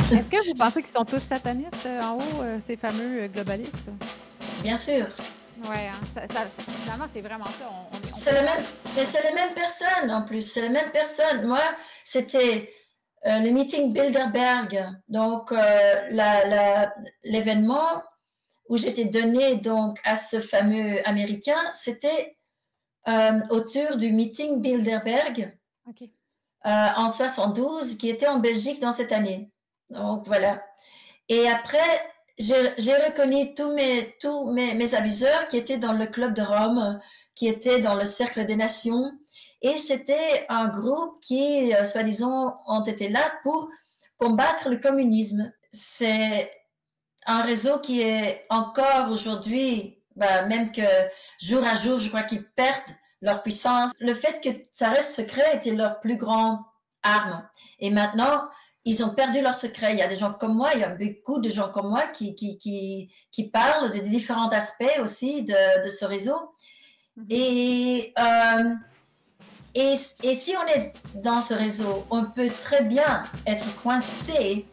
Est-ce que vous pensez qu'ils sont tous satanistes en haut, ces fameux globalistes? Bien sûr. Ouais, hein, finalement, c'est vraiment ça. On C'est peut les pas. mêmes, mais c'est les mêmes personnes en plus, c'est les mêmes personnes. Moi, c'était le meeting Bilderberg, donc l'événement où j'étais donnée donc à ce fameux Américain, c'était autour du meeting Bilderberg OK. en 72 qui était en Belgique dans cette année. Donc voilà. Et après, j'ai reconnu tous mes abuseurs qui étaient dans le club de Rome, qui étaient dans le cercle des nations. Et c'était un groupe qui, soi-disant, ont été là pour combattre le communisme. C'est un réseau qui est encore aujourd'hui, bah, même que jour à jour, je crois qu'ils perdent leur puissance. Le fait que ça reste secret était leur plus grande arme. Et maintenant, ils ont perdu leur secret. Il y a des gens comme moi, il y a beaucoup de gens comme moi qui parlent de différents aspects aussi de ce réseau. Mhm. Et, euh, et si on est dans ce réseau, on peut très bien être coincé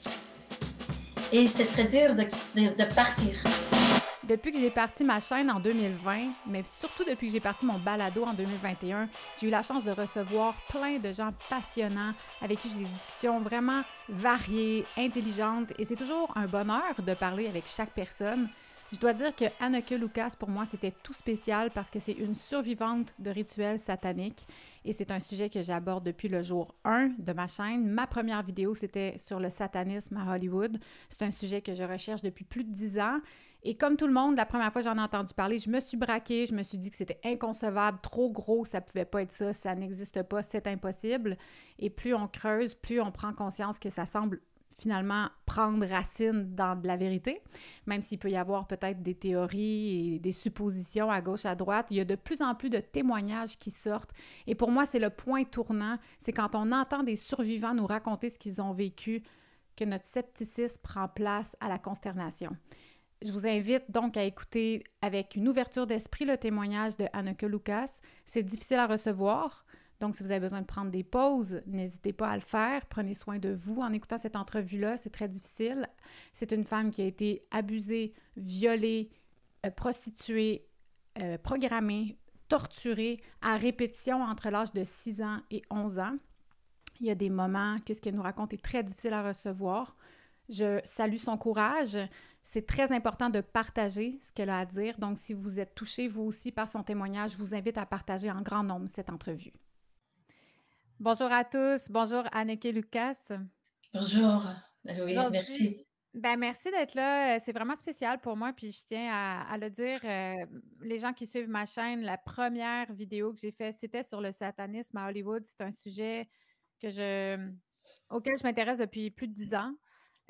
et c'est très dur de partir. Depuis que j'ai parti ma chaîne en 2020, mais surtout depuis que j'ai parti mon balado en 2021, j'ai eu la chance de recevoir plein de gens passionnants avec qui j'ai des discussions vraiment variées, intelligentes, et c'est toujours un bonheur de parler avec chaque personne. Je dois dire que Anneke Lucas, pour moi, c'était tout spécial parce que c'est une survivante de rituels sataniques et c'est un sujet que j'aborde depuis le jour 1 de ma chaîne. Ma première vidéo, c'était sur le satanisme à Hollywood. C'est un sujet que je recherche depuis plus de 10 ans. Et comme tout le monde, la première fois que j'en ai entendu parler, je me suis braquée, je me suis dit que c'était inconcevable, trop gros, ça pouvait pas être ça, ça n'existe pas, c'est impossible. Et plus on creuse, plus on prend conscience que ça semble finalement prendre racine dans de la vérité, même s'il peut y avoir peut-être des théories et des suppositions à gauche, à droite. Il y a de plus en plus de témoignages qui sortent. Et pour moi, c'est le point tournant, c'est quand on entend des survivants nous raconter ce qu'ils ont vécu, que notre scepticisme prend place à la consternation. Je vous invite donc à écouter avec une ouverture d'esprit le témoignage de Anneke Lucas. C'est difficile à recevoir, donc si vous avez besoin de prendre des pauses, n'hésitez pas à le faire. Prenez soin de vous en écoutant cette entrevue-là, c'est très difficile. C'est une femme qui a été abusée, violée, prostituée, programmée, torturée à répétition entre l'âge de 6 ans et 11 ans. Il y a des moments que ce qu'elle nous raconte est très difficile à recevoir. Je salue son courage. C'est très important de partager ce qu'elle a à dire. Donc, si vous êtes touché, vous aussi, par son témoignage, je vous invite à partager en grand nombre cette entrevue. Bonjour à tous. Bonjour Anneke Lucas. Bonjour, Louise, Aujourd'hui, merci. merci d'être là. C'est vraiment spécial pour moi. Puis je tiens à le dire, les gens qui suivent ma chaîne, la première vidéo que j'ai faite, c'était sur le satanisme à Hollywood. C'est un sujet que auquel je m'intéresse depuis plus de 10 ans.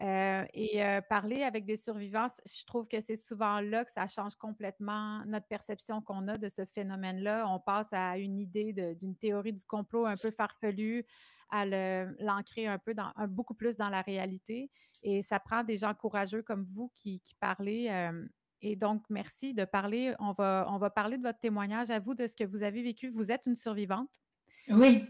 Parler avec des survivants, je trouve que c'est souvent là que ça change complètement notre perception qu'on a de ce phénomène-là. On passe à une idée d'une théorie du complot un peu farfelue, à l'ancrer beaucoup plus dans la réalité. Et ça prend des gens courageux comme vous qui parlez. Et donc, merci de parler. On va parler de votre témoignage à vous, de ce que vous avez vécu. Vous êtes une survivante. Oui,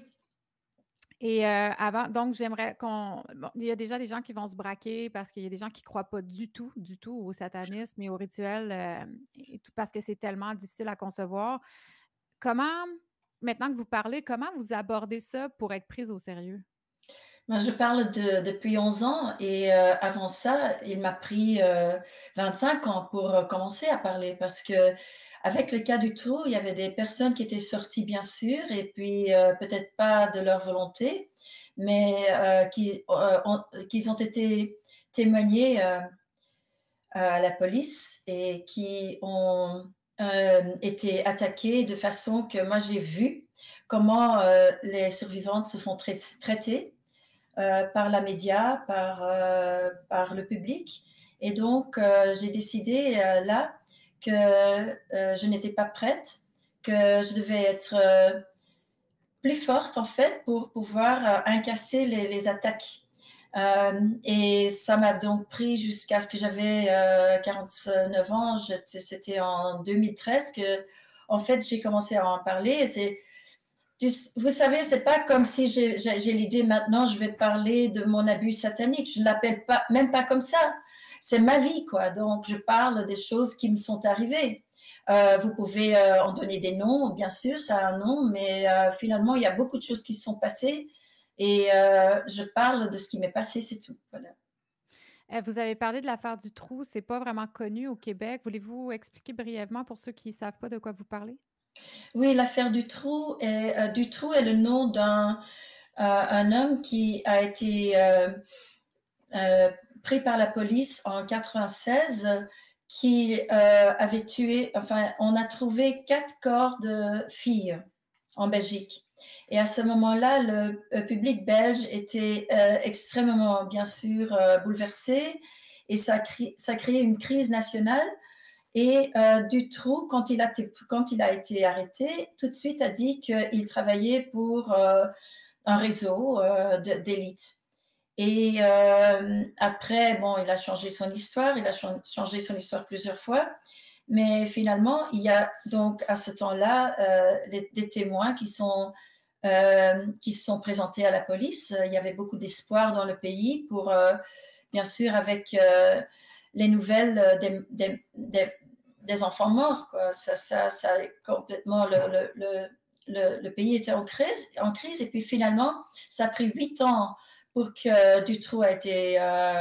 Et avant, donc j'aimerais bon, il y a déjà des gens qui vont se braquer parce qu'il y a des gens qui ne croient pas du tout au satanisme et aux rituels et tout parce que c'est tellement difficile à concevoir. Comment, maintenant que vous parlez, comment vous abordez ça pour être prise au sérieux? moi je parle depuis 11 ans et avant ça, il m'a pris 25 ans pour commencer à parler parce que avec le cas du trou, il y avait des personnes qui étaient sorties bien sûr et puis peut-être pas de leur volonté, mais qui ont été témoignés à la police et qui ont été attaqués de façon que moi j'ai vu comment les survivantes se font traiter par la média, par le public. Et donc, j'ai décidé là que je n'étais pas prête, que je devais être plus forte en fait pour pouvoir incasser les attaques. Et ça m'a donc pris jusqu'à ce que j'avais 49 ans. C'était en 2013 que, en fait, j'ai commencé à en parler. Et c'est vous savez, c'est pas comme si j'ai l'idée maintenant, je vais parler de mon abus satanique. Je ne l'appelle pas, même pas comme ça. C'est ma vie, quoi. Donc, je parle des choses qui me sont arrivées. Vous pouvez en donner des noms, bien sûr, ça a un nom, mais finalement, il y a beaucoup de choses qui se sont passées et je parle de ce qui m'est passé, c'est tout. Voilà. Vous avez parlé de l'affaire du trou, c'est pas vraiment connu au Québec. Voulez-vous expliquer brièvement pour ceux qui ne savent pas de quoi vous parlez? Oui, l'affaire du trou est le nom d'un un homme qui a été euh, pris par la police en 96 qui avait tué, enfin, on a trouvé 4 corps de filles en Belgique. Et à ce moment-là, le public belge était extrêmement, bien sûr, bouleversé et ça créait une crise nationale. Et Dutroux, quand il a été arrêté, tout de suite a dit qu'il travaillait pour un réseau d'élite. Et après, bon, il a changé son histoire, il a changé son histoire plusieurs fois, mais finalement, il y a donc à ce temps-là des témoins qui se sont présentés à la police. Il y avait beaucoup d'espoir dans le pays pour, bien sûr, avec les nouvelles des enfants morts, quoi. Ça complètement le pays était en crise, et puis finalement, ça a pris 8 ans pour que Dutroux a été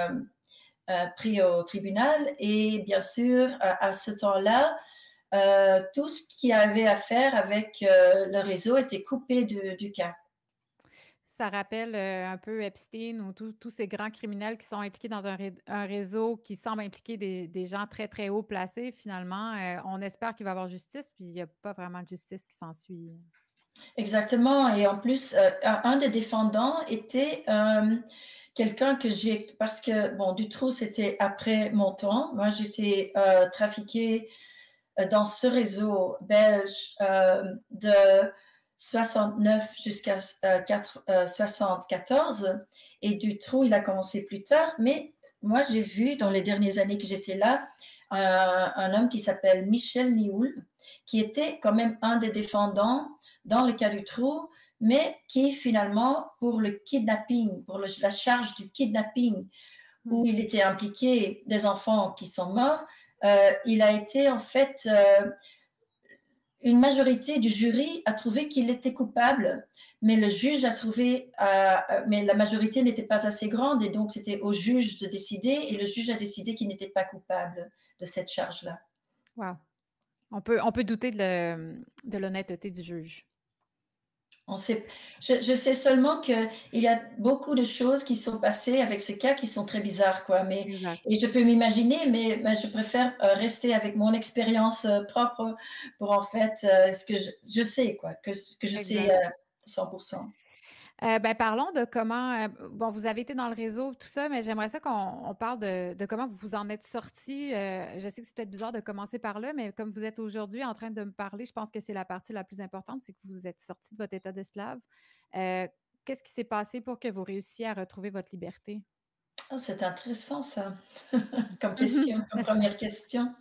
pris au tribunal. Et bien sûr, à ce temps-là, tout ce qui avait à faire avec le réseau était coupé du cas. Ça rappelle un peu Epstein ou tous ces grands criminels qui sont impliqués dans un réseau qui semble impliquer des gens très, très haut placés. Finalement, on espère qu'il va y avoir justice, puis il n'y a pas vraiment de justice qui s'ensuit. Exactement. Et en plus, un des défendants était quelqu'un que j'ai, parce que, bon, Dutroux, c'était après mon temps. Moi, j'étais trafiquée dans ce réseau belge de 69 jusqu'à 74. Et Dutroux, il a commencé plus tard. Mais moi, j'ai vu dans les dernières années que j'étais là un homme qui s'appelle Michel Nioul, qui était quand même un des défendants dans le cas du trou, mais qui finalement, pour le kidnapping, pour la charge du kidnapping, où il était impliqué des enfants qui sont morts, il a été en fait, une majorité du jury a trouvé qu'il était coupable, mais le juge a trouvé, mais la majorité n'était pas assez grande, et donc c'était au juge de décider, et le juge a décidé qu'il n'était pas coupable de cette charge-là. Wow. On peut douter de l'honnêteté du juge. On sait, je sais seulement qu'il y a beaucoup de choses qui sont passées avec ces cas qui sont très bizarres, quoi. Exact. Et je peux m'imaginer, mais je préfère rester avec mon expérience propre pour en fait ce que je sais, quoi, que je sais Exact. 100%. Ben, parlons de comment, bon, vous avez été dans le réseau, tout ça, mais j'aimerais ça qu'on parle de comment vous vous en êtes sortis. Je sais que c'est peut-être bizarre de commencer par là, mais comme vous êtes aujourd'hui en train de me parler, je pense que c'est la partie la plus importante, c'est que vous êtes sortis de votre état d'esclave. Euh, Qu'est-ce qui s'est passé pour que vous réussissiez à retrouver votre liberté? Ah, c'est intéressant ça, comme question, comme première question.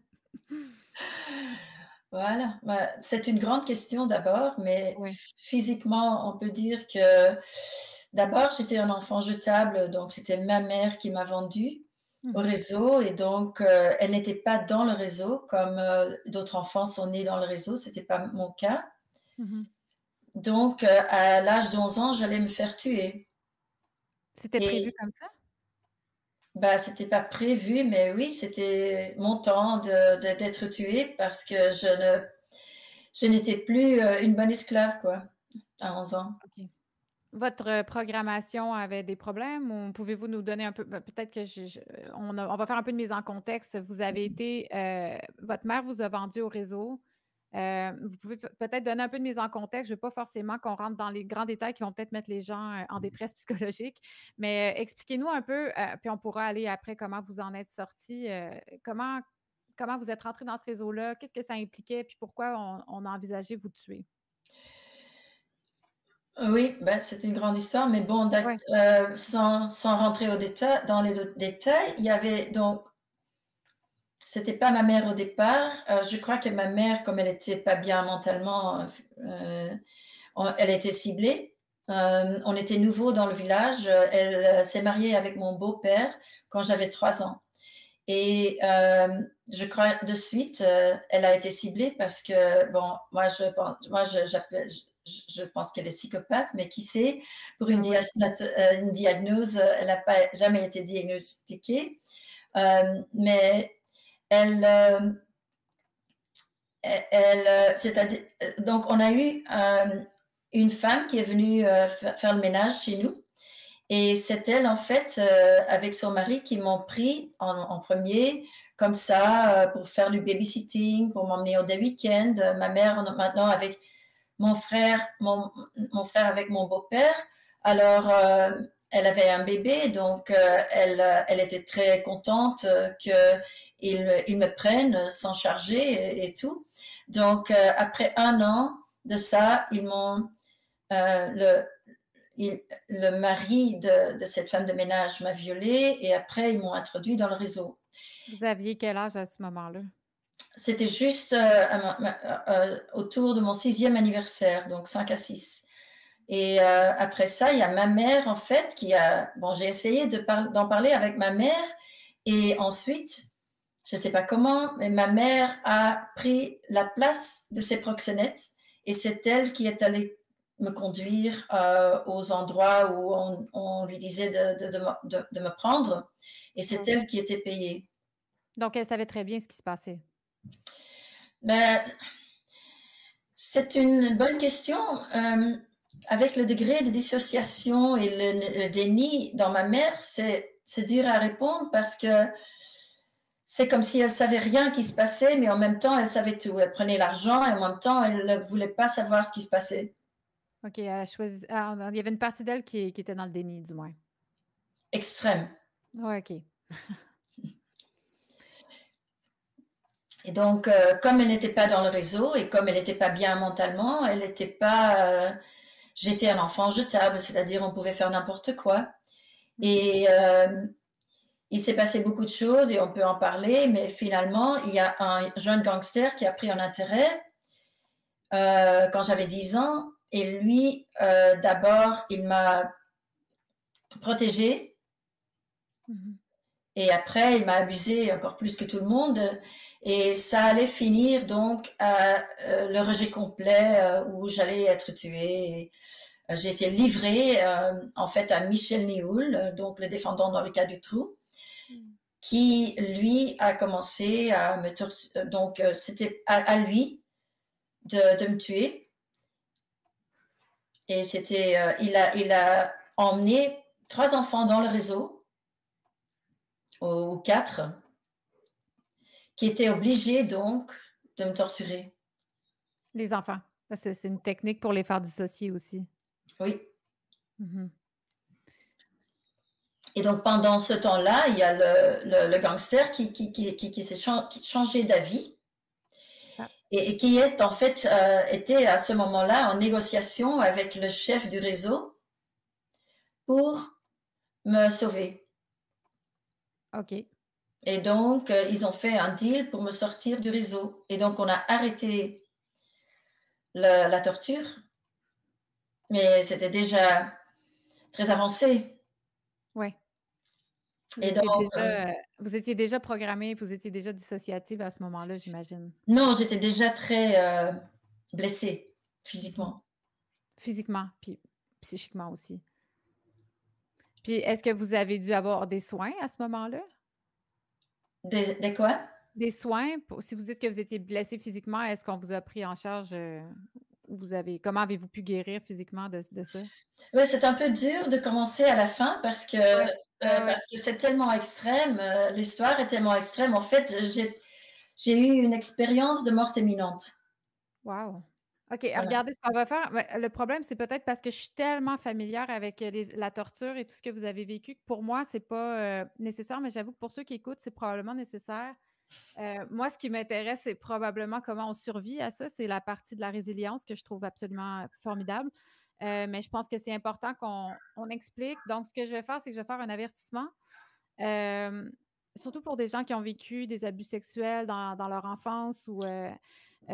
Voilà, bah, c'est une grande question d'abord, mais Oui. physiquement, on peut dire que d'abord, j'étais un enfant jetable, donc c'était ma mère qui m'a vendue au Mhm. réseau, et donc elle n'était pas dans le réseau comme d'autres enfants sont nés dans le réseau, c'était pas mon cas. Mhm. Donc à l'âge d'11 ans, j'allais me faire tuer. C'était prévu Et comme ça? bah, c'était pas prévu, mais oui, c'était mon temps d'être tuée parce que je n'étais plus une bonne esclave, quoi, à 11 ans. OK. Votre programmation avait des problèmes ou pouvez-vous nous donner un peu, peut-être que on va faire un peu de mise en contexte. Vous avez été, votre mère vous a vendu au réseau. Vous pouvez peut-être donner un peu de mise en contexte. Je ne veux pas forcément qu'on rentre dans les grands détails qui vont peut-être mettre les gens en détresse psychologique, mais expliquez-nous un peu, puis on pourra aller après comment vous en êtes sorti. Comment vous êtes rentré dans ce réseau-là? Qu'est-ce que ça impliquait? Puis pourquoi on a envisagé vous tuer? Oui, ben, c'est une grande histoire, mais bon, Ouais. sans rentrer dans les détails, il y avait donc, c'était pas ma mère au départ. Je crois que ma mère, comme elle était pas bien mentalement, Elle a été ciblée. On était nouveaux dans le village. Elle s'est mariée avec mon beau-père quand j'avais 3 ans. Et je crois de suite, elle a été ciblée parce que, bon, je pense qu'elle est psychopathe, mais qui sait, pour Ah ouais. une diagnose, elle n'a pas jamais été diagnostiquée. Mais elle, c'est-à-dire, donc on a eu une femme qui est venue faire le ménage chez nous. Et c'est elle, en fait, avec son mari, qui m'ont pris en premier, comme ça, pour faire du babysitting, pour m'emmener au des week-ends. Ma mère, maintenant, avec mon frère, mon frère avec mon beau-père. Alors, elle avait un bébé, donc elle était très contente qu'ils me prennent sans charger et tout. Donc, après 1 an de ça, ils m'ont le, le mari de cette femme de ménage m'a violée et après ils m'ont introduit dans le réseau. Vous aviez quel âge à ce moment-là? C'était juste autour de mon 6e anniversaire, donc 5 à 6. Et après ça, il y a ma mère, en fait, qui a... Bon, j'ai essayé d'en parler avec ma mère et ensuite, je ne sais pas comment, mais ma mère a pris la place de ses proxénètes et c'est elle qui est allée me conduire aux endroits où on lui disait de me prendre et c'est OK. elle qui était payée. Donc elle savait très bien ce qui se passait. Ben, c'est une bonne question. Avec le degré de dissociation et le déni dans ma mère, c'est dur à répondre parce que c'est comme si elle savait rien qui se passait, mais en même temps, elle savait tout. Elle prenait l'argent et en même temps, elle ne voulait pas savoir ce qui se passait. OK, elle a choisi il y avait une partie d'elle qui était dans le déni, du moins. Extrême. Ouais, OK. Et donc, comme elle n'était pas dans le réseau et comme elle n'était pas bien mentalement, elle n'était pas. J'étais un enfant jetable, c'est-à-dire on pouvait faire n'importe quoi. Mmh. Et il s'est passé beaucoup de choses et on peut en parler, mais finalement, il y a un jeune gangster qui a pris un intérêt quand j'avais 10 ans. Et lui, d'abord, il m'a protégée Mmh. et après, il m'a abusée encore plus que tout le monde. Et ça allait finir donc à le rejet complet où j'allais être tuée. Et, j'ai été livrée en fait à Michel Néoul, donc le défendant dans le cas du trou, Mmh. qui lui a commencé à me torturer. Donc c'était à lui de me tuer. Et c'était, il a emmené 3 enfants dans le réseau, ou 4, qui étaient obligés donc de me torturer. Les enfants, parce que c'est une technique pour les faire dissocier aussi. Oui. Mmh. Et donc pendant ce temps-là, il y a le gangster qui s'est changé d'avis Ah, et qui est en fait était à ce moment-là en négociation avec le chef du réseau pour me sauver. OK. Et donc ils ont fait un deal pour me sortir du réseau. Et donc on a arrêté la torture, mais c'était déjà très avancé. Ouais. Et donc Vous étiez déjà programmée, vous étiez déjà dissociative à ce moment-là, j'imagine? non, j'étais déjà très blessée Mmh. physiquement. Physiquement, puis psychiquement aussi. Puis est-ce que vous avez dû avoir des soins à ce moment-là? De quoi? Des soins pour si vous dites que vous étiez blessée physiquement, est-ce qu'on vous a pris en charge, ou vous avez comment avez-vous pu guérir physiquement de ça? Ouais, c'est un peu dur de commencer à la fin Ouais. Ouais, ouais. parce que c'est tellement extrême, l'histoire est tellement extrême. En fait, j'ai eu une expérience de mort imminente. Wow! OK, Voilà. regardez ce qu'on va faire. Ouais, le problème, c'est peut-être parce que je suis tellement familière avec, la torture et tout ce que vous avez vécu que pour moi, c'est pas, nécessaire, mais j'avoue que pour ceux qui écoutent, c'est probablement nécessaire. Moi, ce qui m'intéresse, c'est probablement comment on survit à ça. C'est la partie de la résilience que je trouve absolument formidable. Mais je pense que c'est important qu'on explique. Donc, ce que je vais faire, c'est que je vais faire un avertissement, hem, surtout pour des gens qui ont vécu des abus sexuels dans leur enfance ou, heu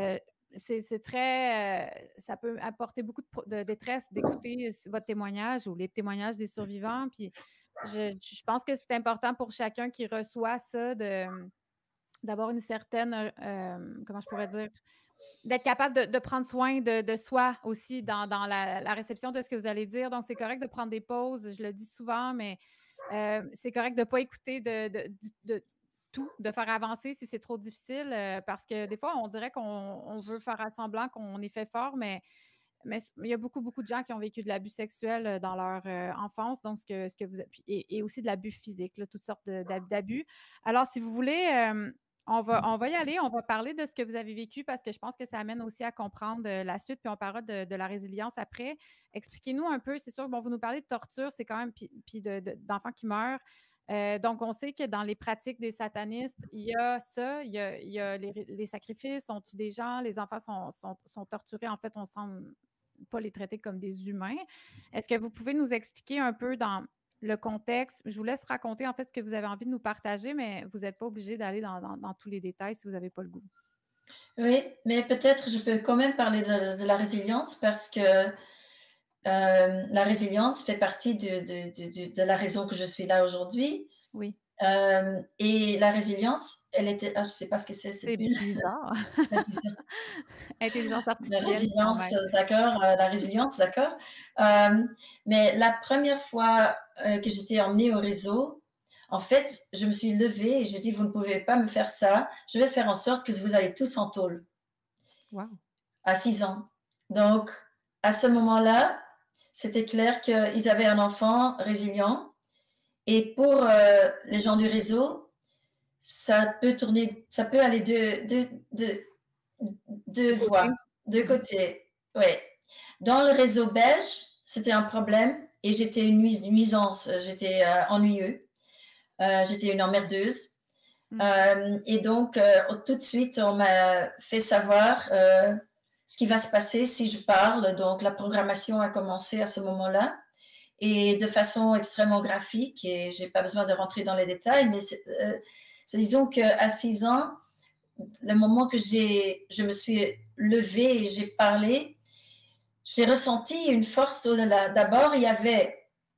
c'est très, ça peut apporter beaucoup de détresse d'écouter votre témoignage ou les témoignages des survivants. Puis je pense que c'est important pour chacun qui reçoit ça d'avoir une certaine, comment je pourrais dire? D'être capable de prendre soin de soi aussi dans la réception de ce que vous allez dire. Donc, c'est correct de prendre des pauses. Je le dis souvent, mais c'est correct de ne pas écouter de tout, de faire avancer si c'est trop difficile, parce que des fois, on dirait qu'on veut faire semblant qu'on est fait fort, mais il y a beaucoup, beaucoup de gens qui ont vécu de l'abus sexuel dans leur enfance, donc ce que vous et aussi de l'abus physique, là, toutes sortes d'abus. Alors, si vous voulez, on va y aller, on va parler de ce que vous avez vécu parce que je pense que ça amène aussi à comprendre la suite, puis on parlera de la résilience après. Expliquez-nous un peu, c'est sûr, bon, vous nous parlez de torture, c'est quand même, puis d'enfants qui meurent. Donc, on sait que dans les pratiques des satanistes, il y a ça, il y a les sacrifices, on tue des gens, les enfants sont torturés. En fait, on semble pas les traiter comme des humains. Est-ce que vous pouvez nous expliquer un peu dans le contexte? Je vous laisse raconter en fait ce que vous avez envie de nous partager, mais vous n'êtes pas obligé d'aller dans tous les détails si vous n'avez pas le goût. Oui, mais peut-être je peux quand même parler de la résilience parce que la résilience fait partie de la raison que je suis là aujourd'hui. Oui, Et la résilience, elle était, je ne sais pas ce que c'est c'est plus bizarre. la vision. Intelligence La artificielle qui résilience, m'embête. d'accord, la résilience, d'accord. Mais la première fois que j'étais emmenée au réseau, en fait, je me suis levée et j'ai dit, vous ne pouvez pas me faire ça. Je vais faire en sorte que vous allez tous en tôle Wow. à 6 ans. Donc, à ce moment-là, c'était clair qu'ils avaient un enfant résilient. Et pour les gens du réseau, ça peut tourner, ça peut aller deux De côté. voies, deux Mhm. côtés. Ouais. Dans le réseau belge, c'était un problème et j'étais une nuisance, j'étais ennuyeux, j'étais une emmerdeuse. Mm. Et donc, tout de suite, on m'a fait savoir ce qui va se passer si je parle. Donc, la programmation a commencé à ce moment-là et de façon extrêmement graphique. Et j'ai pas besoin de rentrer dans les détails, mais disons qu'à 6 ans, le moment que je me suis levée et j'ai parlé, j'ai ressenti une force au-delà. D'abord, il y avait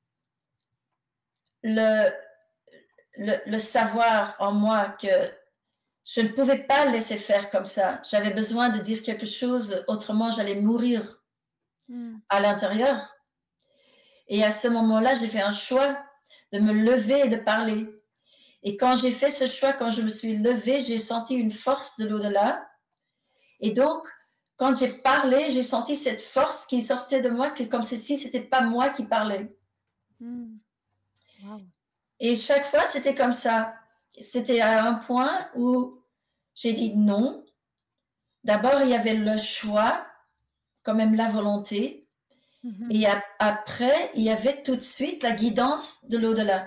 le, le savoir en moi que je ne pouvais pas laisser faire comme ça. J'avais besoin de dire quelque chose, autrement j'allais mourir Mm. à l'intérieur. Et à ce moment-là, j'ai fait un choix de me lever et de parler. Et quand j'ai fait ce choix, quand je me suis levée, j'ai senti une force de l'au-delà. Et donc, quand j'ai parlé, j'ai senti cette force qui sortait de moi, comme si c'était pas moi qui parlais. Mm. Wow. Et chaque fois, c'était comme ça. C'était à un point où j'ai dit non. D'abord, il y avait le choix, quand même la volonté. Mhm. Et après, il y avait tout de suite la guidance de l'au-delà.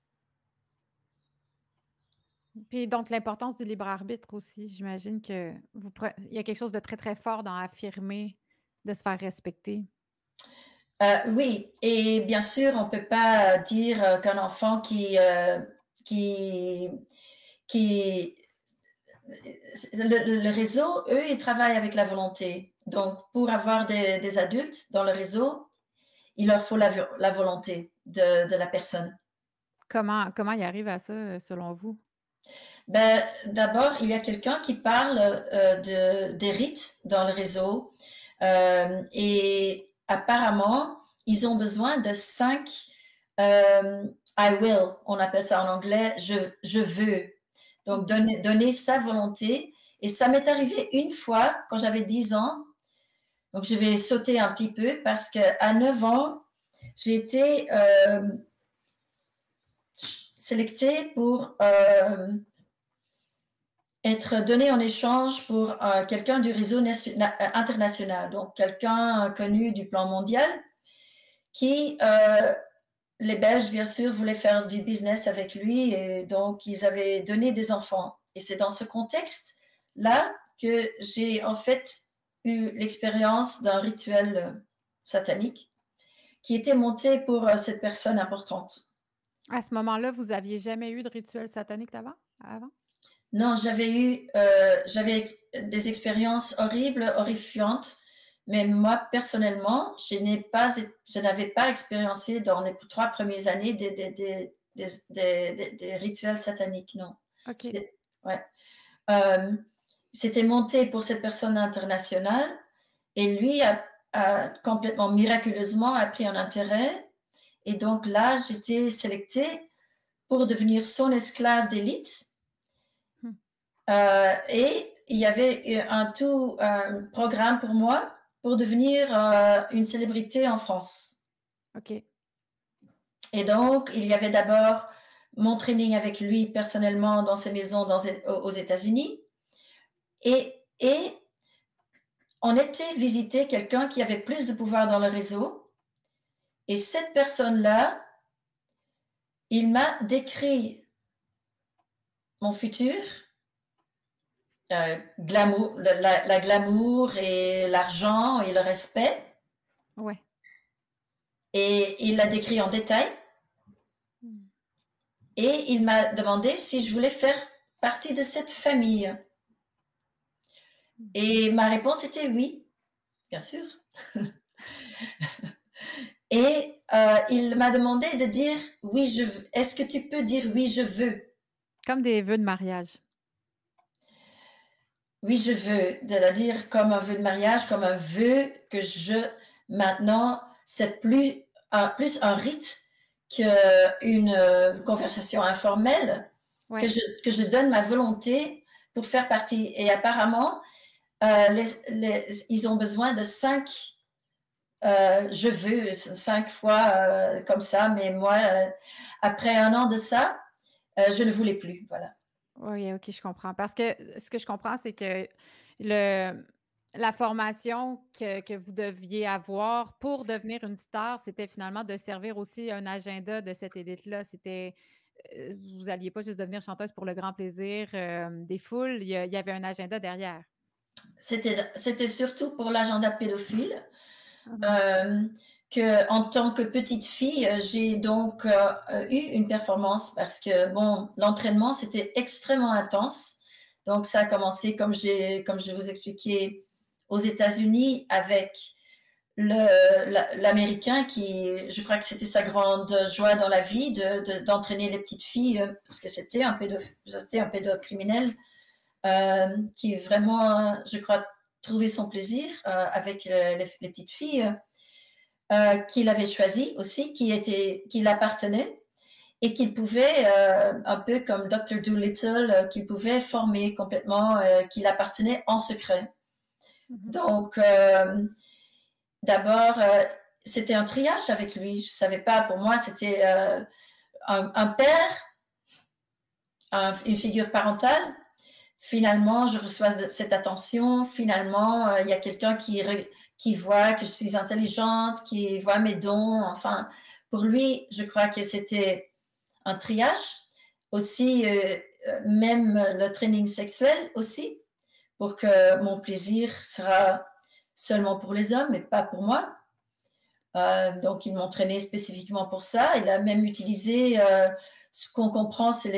Puis donc l'importance du libre arbitre aussi, j'imagine que il y a quelque chose de très, très fort dans affirmer de se faire respecter. Oui, et bien sûr, on ne peut pas dire qu'un enfant qui, qui le réseau, eux, ils travaillent avec la volonté. Donc, pour avoir des adultes dans le réseau, il leur faut la volonté de la personne. Comment il arrive à ça, selon vous? Ben, d'abord, il y a quelqu'un qui parle des rites dans le réseau et apparemment, ils ont besoin de 5 I will, on appelle ça en anglais, je veux. Donc, Mhm. donner sa volonté. Et ça m'est arrivé une fois quand j'avais 10 ans. Donc, je vais sauter un petit peu parce qu'à 9 ans, j'ai été sélectée pour être donné en échange pour quelqu'un du réseau international, donc quelqu'un connu du plan mondial, qui, les Belges, bien sûr, voulaient faire du business avec lui, et donc ils avaient donné des enfants. Et c'est dans ce contexte-là que j'ai en fait eu l'expérience d'un rituel satanique qui était monté pour cette personne importante. À ce moment-là, vous aviez jamais eu de rituel satanique avant? Non, j'avais des expériences horribles, horrifiantes, mais moi, personnellement, je n'avais pas expériencé dans les 3 premières années des rituels sataniques, non. OK. C'est ouais. Hem, C'était monté pour cette personne internationale et lui a complètement miraculeusement a pris un intérêt et donc là, j'étais sélectée pour devenir son esclave d'élite. Mmh. Et il y avait un programme pour moi pour devenir une célébrité en France. OK. Et donc, il y avait d'abord mon training avec lui personnellement dans ses maisons aux États-Unis. Et on était visiter quelqu'un qui avait plus de pouvoir dans le réseau. Et cette personne-là, il m'a décrit mon futur, glamour, la glamour et l'argent et le respect. Ouais. Et il l'a décrit en détail. Mmh. Et il m'a demandé si je voulais faire partie de cette famille. Mmh. Et ma réponse était oui, bien sûr. Et il m'a demandé de dire oui, je veux. Est-ce que tu peux dire oui, je veux? Comme des vœux de mariage. Oui, je veux, de le dire comme un vœu de mariage, comme un vœu que maintenant, c'est plus un rite qu'une conversation informelle, que Ouais. je donne ma volonté pour faire partie. Et apparemment, ils ont besoin de 5 je veux 5 fois comme ça, mais moi, après un an de ça, je ne voulais plus. Voilà. Oui, OK, je comprends. Parce que ce que je comprends, c'est que le la formation que vous deviez avoir pour devenir une star, c'était finalement de servir aussi un agenda de cette élite-là. C'était, vous alliez pas juste devenir chanteuse pour le grand plaisir, des foules, il y avait un agenda derrière. C'était surtout pour l'agenda pédophile. Mmh. Euh, En tant que petite fille, j'ai donc eu une performance parce que bon, l'entraînement c'était extrêmement intense. Donc ça a commencé comme je vous expliquais aux États-Unis avec l'Américain qui, je crois que c'était sa grande joie dans la vie d'entraîner les petites filles parce que c'était un pédocriminel qui vraiment, je crois, trouvait son plaisir avec les petites filles qu'il avait choisi aussi, qui l'appartenait et qu'il pouvait, un peu comme Dr. Dolittle, qu'il pouvait former complètement, qu'il appartenait en secret. Mmh. Donc, d'abord, c'était un triage avec lui. Je ne savais pas, pour moi, c'était un père, une figure parentale. Finalement, je reçois cette attention. Finalement, il y a quelqu'un qui voit que je suis intelligente, qui voit mes dons. Enfin, pour lui, je crois que c'était un triage. Aussi, même le training sexuel aussi, pour que mon plaisir sera seulement pour les hommes et pas pour moi. Donc, il m'entraînait spécifiquement pour ça. Il a même utilisé ce qu'on comprend, c'est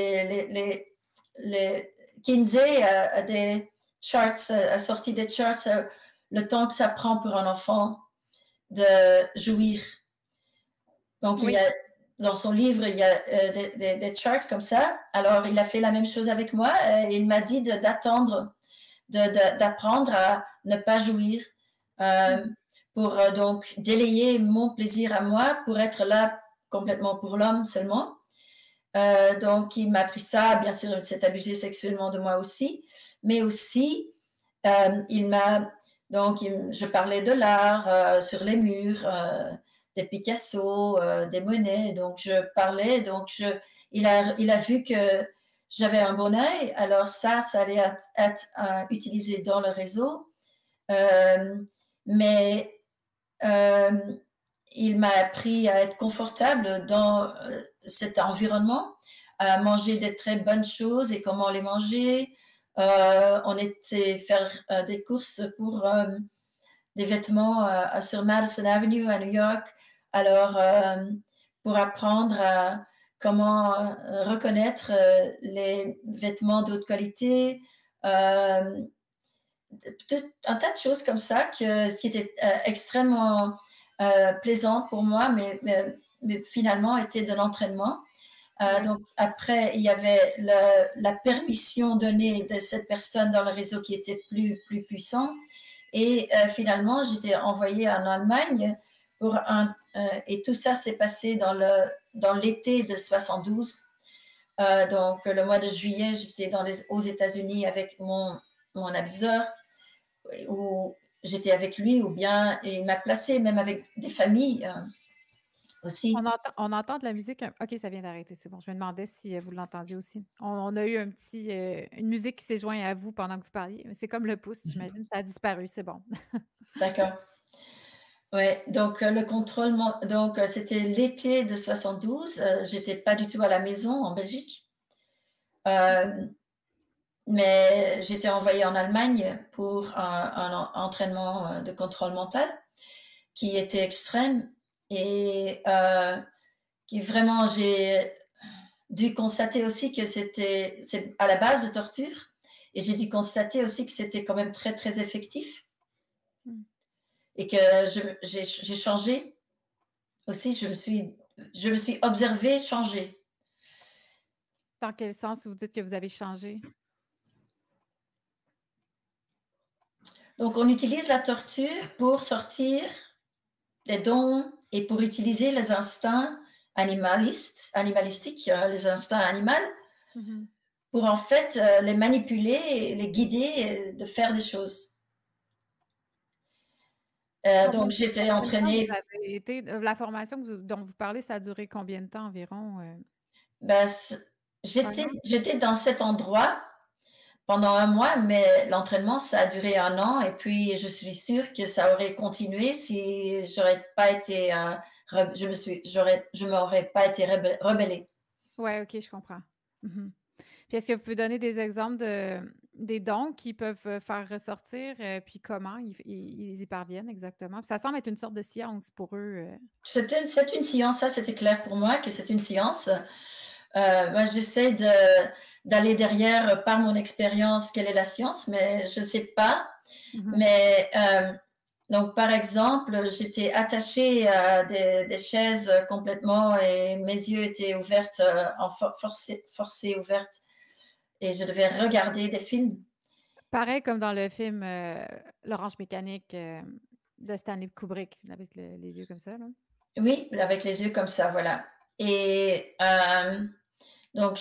les Kinsey a des charts, a sorti des charts, le temps que ça prend pour un enfant de jouir. Donc, Oui. dans son livre, il y a des charts comme ça. Alors, il a fait la même chose avec moi. Et il m'a dit d'attendre, d'apprendre à ne pas jouir euh, Mmh. pour donc délayer mon plaisir à moi, pour être là complètement pour l'homme seulement. Donc, il m'a appris ça. Bien sûr, il s'est abusé sexuellement de moi aussi. Mais aussi, il m'a... Donc, je parlais de l'art sur les murs, des Picasso, des Monet. Donc, je parlais. Il a vu que j'avais un bon œil. Alors, ça allait être utilisé dans le réseau. Euh, mais euh, il m'a appris à être confortable dans cet environnement, à manger des très bonnes choses et comment les manger. On était faire des courses pour des vêtements sur Madison Avenue à New York. Alors, pour apprendre comment reconnaître les vêtements d'autre qualité, euh, un tas de choses comme ça qui étaient extrêmement plaisantes pour moi, mais finalement étaient de l'entraînement. Ouais. Donc après, il y avait la permission donnée de cette personne dans le réseau qui était plus puissant. Et finalement, j'étais envoyée en Allemagne et tout ça s'est passé dans l'été de 72. Donc le mois de juillet, j'étais aux États-Unis avec mon aviseur, où j'étais avec lui, ou bien il m'a placé même avec des familles aussi. On entend de la musique. OK, ça vient d'arrêter, c'est bon. Je me demandais si vous l'entendiez aussi. On a eu une musique qui s'est jointe à vous pendant que vous parliez. C'est comme le pouce, j'imagine. Ça a disparu, c'est bon. D'accord. Ouais, donc le contrôle, donc c'était l'été de 72. J'étais pas du tout à la maison en Belgique, euh, mais j'étais envoyée en Allemagne pour un entraînement de contrôle mental qui était extrême et qui vraiment j'ai dû constater aussi que c'est à la base de torture, et j'ai dû constater aussi que c'était quand même très très effectif, Mm. et que j'ai changé aussi. Je me suis observée changer. Dans quel sens vous dites que vous avez changé? Donc on utilise la torture pour sortir des dons et pour utiliser les instincts animalistiques, les instincts animaux, Mhm. pour en fait les manipuler et les guider de faire des choses. Donc j'étais Combien de temps vous entraînée. avez été, la formation dont vous parlez, ça a duré combien de temps environ? Ben, Un an? j'étais dans cet endroit pendant un mois, mais l'entraînement, ça a duré un an. Et puis, je suis sûre que ça aurait continué si j'aurais pas été, je m'aurais pas été rebellée. Oui, OK, je comprends. Mhm. Puis est-ce que vous pouvez donner des exemples des dons qui peuvent faire ressortir, puis comment ils y parviennent exactement? Puis ça semble être une sorte de science pour eux. C'est une science, ça, c'était clair pour moi que c'est une science. Moi, j'essaie d'aller derrière par mon expérience quelle est la science, mais je ne sais pas. Mhm. Mais donc, par exemple, j'étais attachée à des chaises complètement, et mes yeux étaient ouverts, forcés ouvertes, et je devais regarder des films. Pareil comme dans le film L'Orange mécanique de Stanley Kubrick, avec les yeux comme ça, là. Oui, avec les yeux comme ça, voilà. Et donc,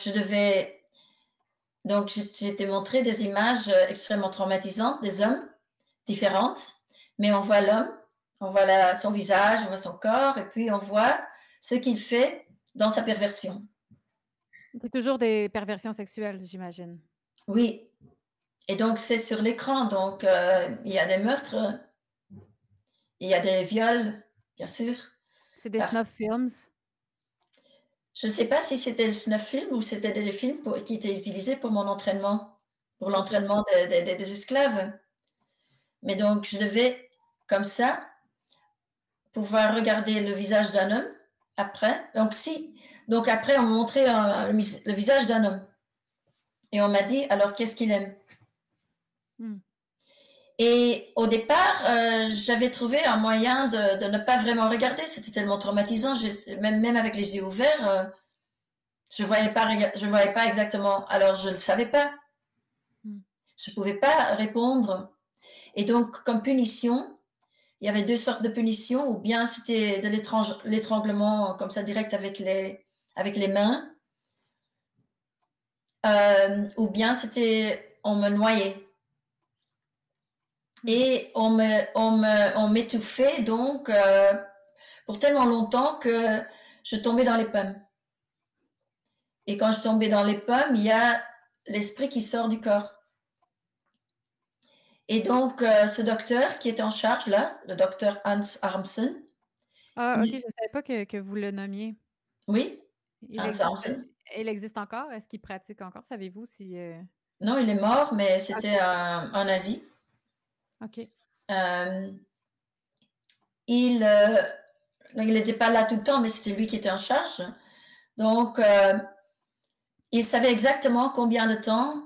j'étais montré des images extrêmement traumatisantes des hommes différentes, mais on voit l'homme, on voit son visage, on voit son corps, et puis on voit ce qu'il fait dans sa perversion. C'est toujours des perversions sexuelles, j'imagine. Oui, et donc c'est sur l'écran, donc il y a des meurtres, il y a des viols, bien sûr. C'est des Parce, snuff films. je ne sais pas si c'était le snuff film ou c'était des films qui étaient utilisés pour mon entraînement, pour OK. l'entraînement des esclaves. Mais donc je devais, comme ça, pouvoir regarder le visage d'un homme après. Donc après, on montrait le visage d'un homme. Et on m'a dit, alors qu'est-ce qu'il aime? Hmm. Et au départ, j'avais trouvé un moyen de ne pas vraiment regarder. C'était tellement traumatisant. Même avec les yeux ouverts, je voyais pas exactement. Alors, je ne le savais pas. Hmm. Je ne pouvais pas répondre. Et donc, comme punition, il y avait deux sortes de punitions. Ou bien c'était de l'étranglement comme ça, direct avec les mains. Ou bien on me noyait. Hmm. Et on m'étouffait donc pour tellement longtemps que je tombais dans les pommes. Et quand je tombais dans les pommes, il y a l'esprit qui sort du corps. Et donc, ce docteur qui était en charge là, le docteur Hans Armsen, Ah, OK, je ne savais pas que vous le nommiez. oui, Il Hans existe, Armsen. il existe encore? Est-ce qu'il pratique encore? Savez-vous si... Non, il est mort, mais c'était OK. un nazi. OK. Euh, il n'était pas là tout le temps, mais c'était lui qui était en charge. Donc, il savait exactement combien de temps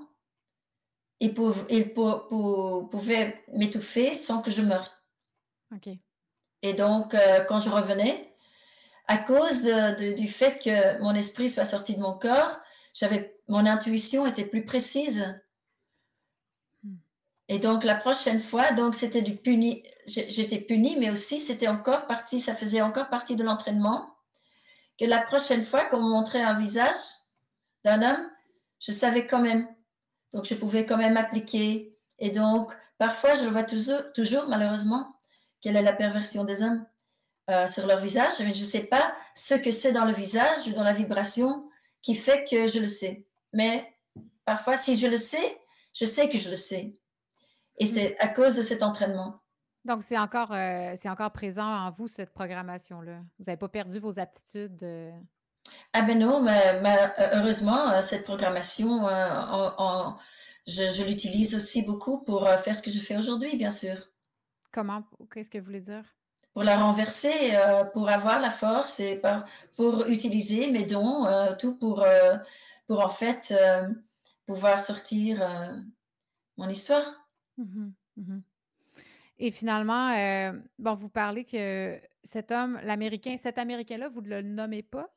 pouvait m'étouffer sans que je meure. OK. Et donc, quand je revenais, à cause du fait que mon esprit soit sorti de mon corps, mon intuition était plus précise. Hmm. Et donc, la prochaine fois, donc c'était du puni. J'étais punie, mais aussi c'était encore partie, ça faisait encore partie de l'entraînement. Que la prochaine fois qu'on me montrait un visage d'un homme, je savais quand même. Donc, je pouvais quand même appliquer. Et donc, parfois, je le vois toujours malheureusement, quelle est la perversion des hommes sur leur visage, mais je ne sais pas ce que c'est dans le visage ou dans la vibration qui fait que je le sais. Mais parfois, si je le sais, je sais que je le sais. Et Hmm. c'est à cause de cet entraînement. Donc, c'est encore présent en vous, cette programmation-là. Vous n'avez pas perdu vos aptitudes. Ah ben non, mais heureusement, cette programmation, je l'utilise aussi beaucoup pour faire ce que je fais aujourd'hui, bien sûr. Comment? Qu'est-ce que vous voulez dire? Pour la renverser, pour avoir la force et pour utiliser mes dons, tout pour en fait pouvoir sortir mon histoire. Mhm, mhm. Et finalement, bon, vous parlez que cet Américain-là, vous ne le nommez pas.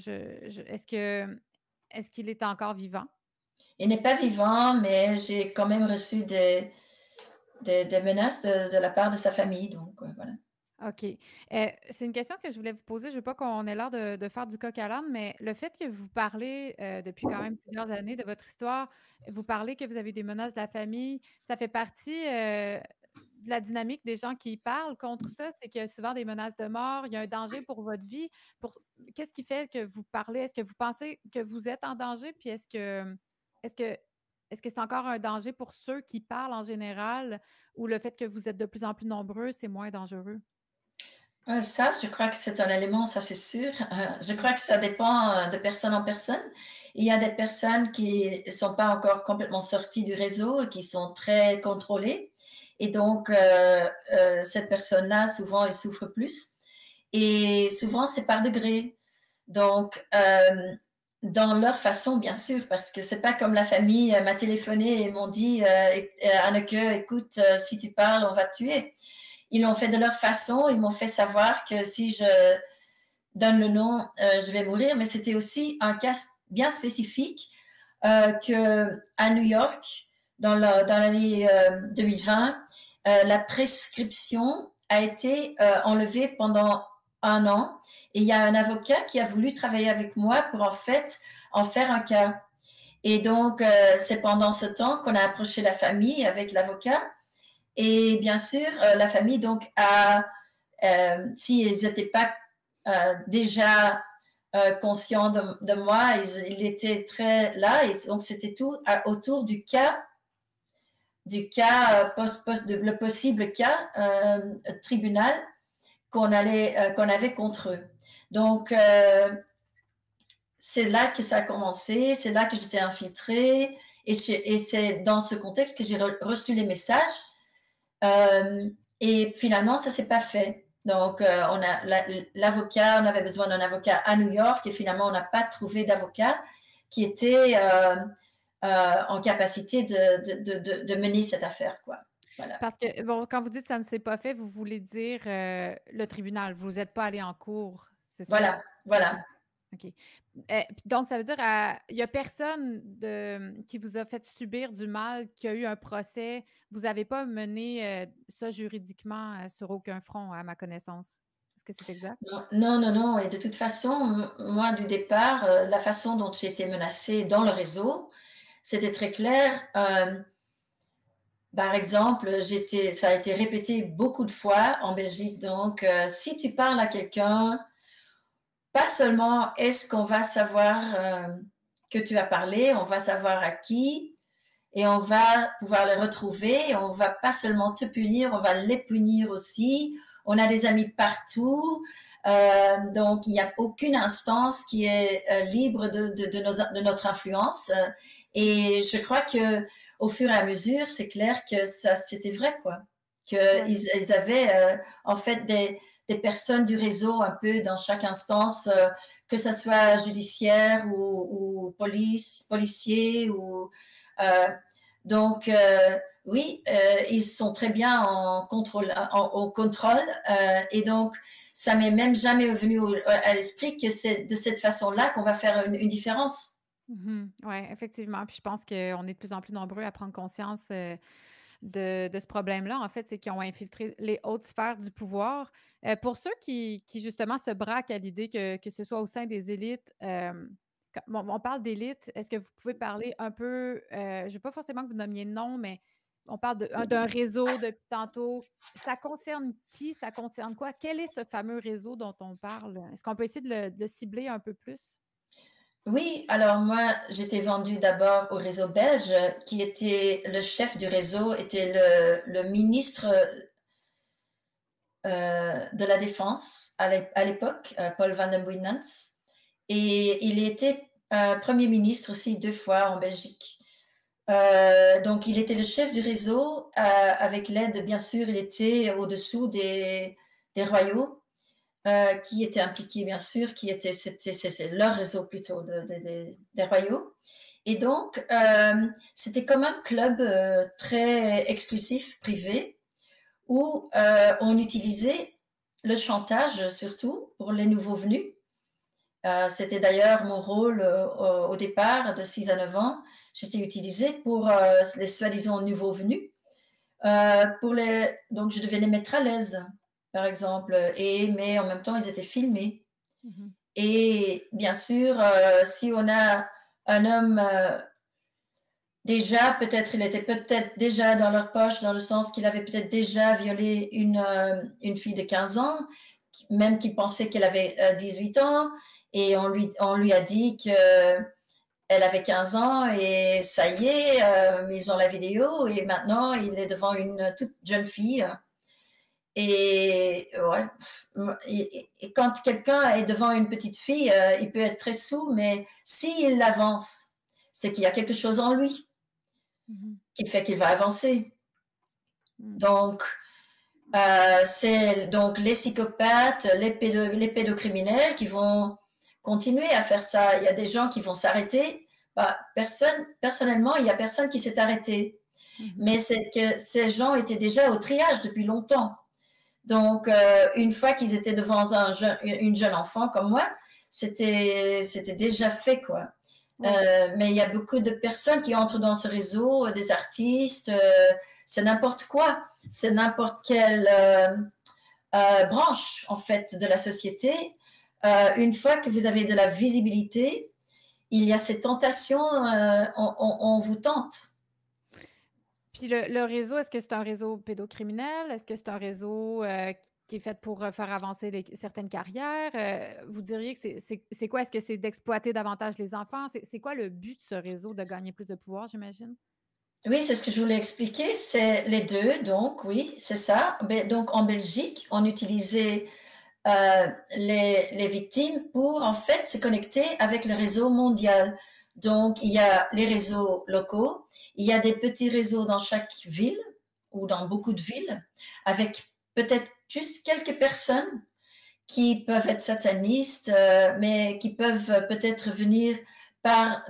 Est-ce qu'il est encore vivant? Il n'est pas vivant, mais j'ai quand même reçu des menaces de la part de sa famille, donc voilà. OK. C'est une question que je voulais vous poser. Je veux pas qu'on ait l'air de faire du coq à l'âne, mais le fait que vous parlez, depuis quand même plusieurs années de votre histoire, vous parlez que vous avez des menaces de la famille, ça fait partie, de la dynamique des gens qui parlent contre ça? C'est qu'il y a souvent des menaces de mort, il y a un danger pour votre vie. Qu'est-ce qui fait que vous parlez? Est-ce que vous pensez que vous êtes en danger? Puis est-ce que est-ce que c'est encore un danger pour ceux qui parlent en général ou le fait que vous êtes de plus en plus nombreux, c'est moins dangereux? Ça, je crois que c'est un élément, ça c'est sûr. Je crois que ça dépend de personne en personne. Il y a des personnes qui ne sont pas encore complètement sorties du réseau et qui sont très contrôlées. Et donc, cette personne-là, souvent, elle souffre plus. Et souvent, c'est par degré. Donc, dans leur façon, bien sûr, parce que c'est pas comme la famille m'a téléphoné et m'ont dit Anneke, écoute, si tu parles, on va te tuer. Ils l'ont fait de leur façon. Ils m'ont fait savoir que si je donne le nom, je vais mourir. Mais c'était aussi un cas bien spécifique que à New York, dans l'année 2020, la prescription a été enlevée pendant un an. Et il y a un avocat qui a voulu travailler avec moi pour en fait en faire un cas. Et donc, c'est pendant ce temps qu'on a approché la famille avec l'avocat. Et bien sûr, la famille donc s'ils n'étaient pas déjà conscients de moi, ils étaient très là. Et donc, c'était tout autour le possible cas tribunal qu'on avait contre eux. Donc, c'est là que ça a commencé, c'est là que j'étais infiltrée, et c'est dans ce contexte que j'ai reçu les messages. Et finalement, ça s'est pas fait. Donc, on avait besoin d'un avocat à New York, et finalement, on n'a pas trouvé d'avocat qui était en capacité de mener cette affaire, quoi. Voilà. Parce que, bon, quand vous dites ça ne s'est pas fait, vous voulez dire le tribunal. Vous n'êtes pas allé en cours, c'est ça? Voilà, OK. voilà. OK. Puis donc, ça veut dire, il n'y a personne qui vous a fait subir du mal, qui a eu un procès. Vous n'avez pas mené ça juridiquement sur aucun front, à ma connaissance. Est-ce que c'est exact? Non, non, non, non. Et de toute façon, moi, du départ, la façon dont j'ai été menacée dans le réseau, c'était très clair. Par exemple, ça a été répété beaucoup de fois en Belgique. Donc, si tu parles à quelqu'un, pas seulement est-ce qu'on va savoir que tu as parlé, on va savoir à qui et on va pouvoir les retrouver. Et on va pas seulement te punir, on va les punir aussi. On a des amis partout. Donc, il n'y a aucune instance qui est libre de notre influence. Et je crois que au fur et à mesure, c'est clair que ça, c'était vrai, quoi. Ouais. Ils avaient en fait des personnes du réseau un peu dans chaque instance que ce soit judiciaire ou policier. Euh, oui, ils sont très bien au contrôle. Et donc, ça m'est même jamais venu à l'esprit que c'est de cette façon-là qu'on va faire une différence. Oui, effectivement. Puis je pense qu'on est de plus en plus nombreux à prendre conscience de ce problème-là, en fait, c'est qu'ils ont infiltré les hautes sphères du pouvoir. Pour ceux qui, justement, se braquent à l'idée que ce soit au sein des élites, on parle d'élite, est-ce que vous pouvez parler un peu, je ne veux pas forcément que vous nommiez le nom, mais on parle d'un réseau depuis tantôt. Ça concerne qui? Ça concerne quoi? Quel est ce fameux réseau dont on parle? Est-ce qu'on peut essayer de le cibler un peu plus? Oui, alors moi, j'étais vendue d'abord au réseau belge, qui était le chef du réseau, était le ministre de la Défense à l'époque, Paul Van den Boeinans, et il était Premier ministre aussi 2 fois en Belgique. Donc, il était le chef du réseau, avec l'aide, bien sûr, il était au-dessous des royaux, qui étaient impliqués, bien sûr, c'est leur réseau plutôt des royaux. Et donc, c'était comme un club très exclusif, privé, où on utilisait le chantage surtout pour les nouveaux venus. C'était d'ailleurs mon rôle au départ de 6 à 9 ans. J'étais utilisée pour les soi-disant nouveaux venus. Donc, je devais les mettre à l'aise, par exemple, mais en même temps, ils étaient filmés. Mhm. Et bien sûr, si on a un homme déjà, peut-être, il était peut-être déjà dans leur poche, dans le sens qu'il avait peut-être déjà violé une fille de 15 ans, même qu'il pensait qu'elle avait 18 ans, et on lui a dit qu'elle avait 15 ans, et ça y est, ils ont la vidéo, et maintenant, il est devant une toute jeune fille. Et ouais, et quand quelqu'un est devant une petite fille, il peut être très sourd, mais s'il avance, c'est qu'il y a quelque chose en lui Mhm. qui fait qu'il va avancer. Mhm. Donc, c'est donc les psychopathes, les pédocriminels qui vont continuer à faire ça. Il y a des gens qui vont s'arrêter. Bah, personnellement, il n'y a personne qui s'est arrêté. Mhm. Mais c'est que ces gens étaient déjà au triage depuis longtemps. Donc, une fois qu'ils étaient devant une jeune enfant comme moi, c'était déjà fait, quoi. Ouais. Mais il y a beaucoup de personnes qui entrent dans ce réseau, des artistes, c'est n'importe quoi, c'est n'importe quelle branche, en fait, de la société. Une fois que vous avez de la visibilité, il y a ces tentations, on vous tente. Puis le réseau, est-ce que c'est un réseau pédocriminel? Est-ce que c'est un réseau qui est fait pour faire avancer certaines carrières? Vous diriez que c'est quoi? Est-ce que c'est d'exploiter davantage les enfants? C'est quoi le but de ce réseau, de gagner plus de pouvoir, j'imagine? Oui, c'est ce que je voulais expliquer, c'est les deux, donc oui, c'est ça. Donc en Belgique, on utilisait les victimes pour en fait se connecter avec le réseau mondial. Donc il y a les réseaux locaux, il y a des petits réseaux dans chaque ville ou dans beaucoup de villes, avec peut-être juste quelques personnes qui peuvent être satanistes, mais qui peuvent peut-être venir par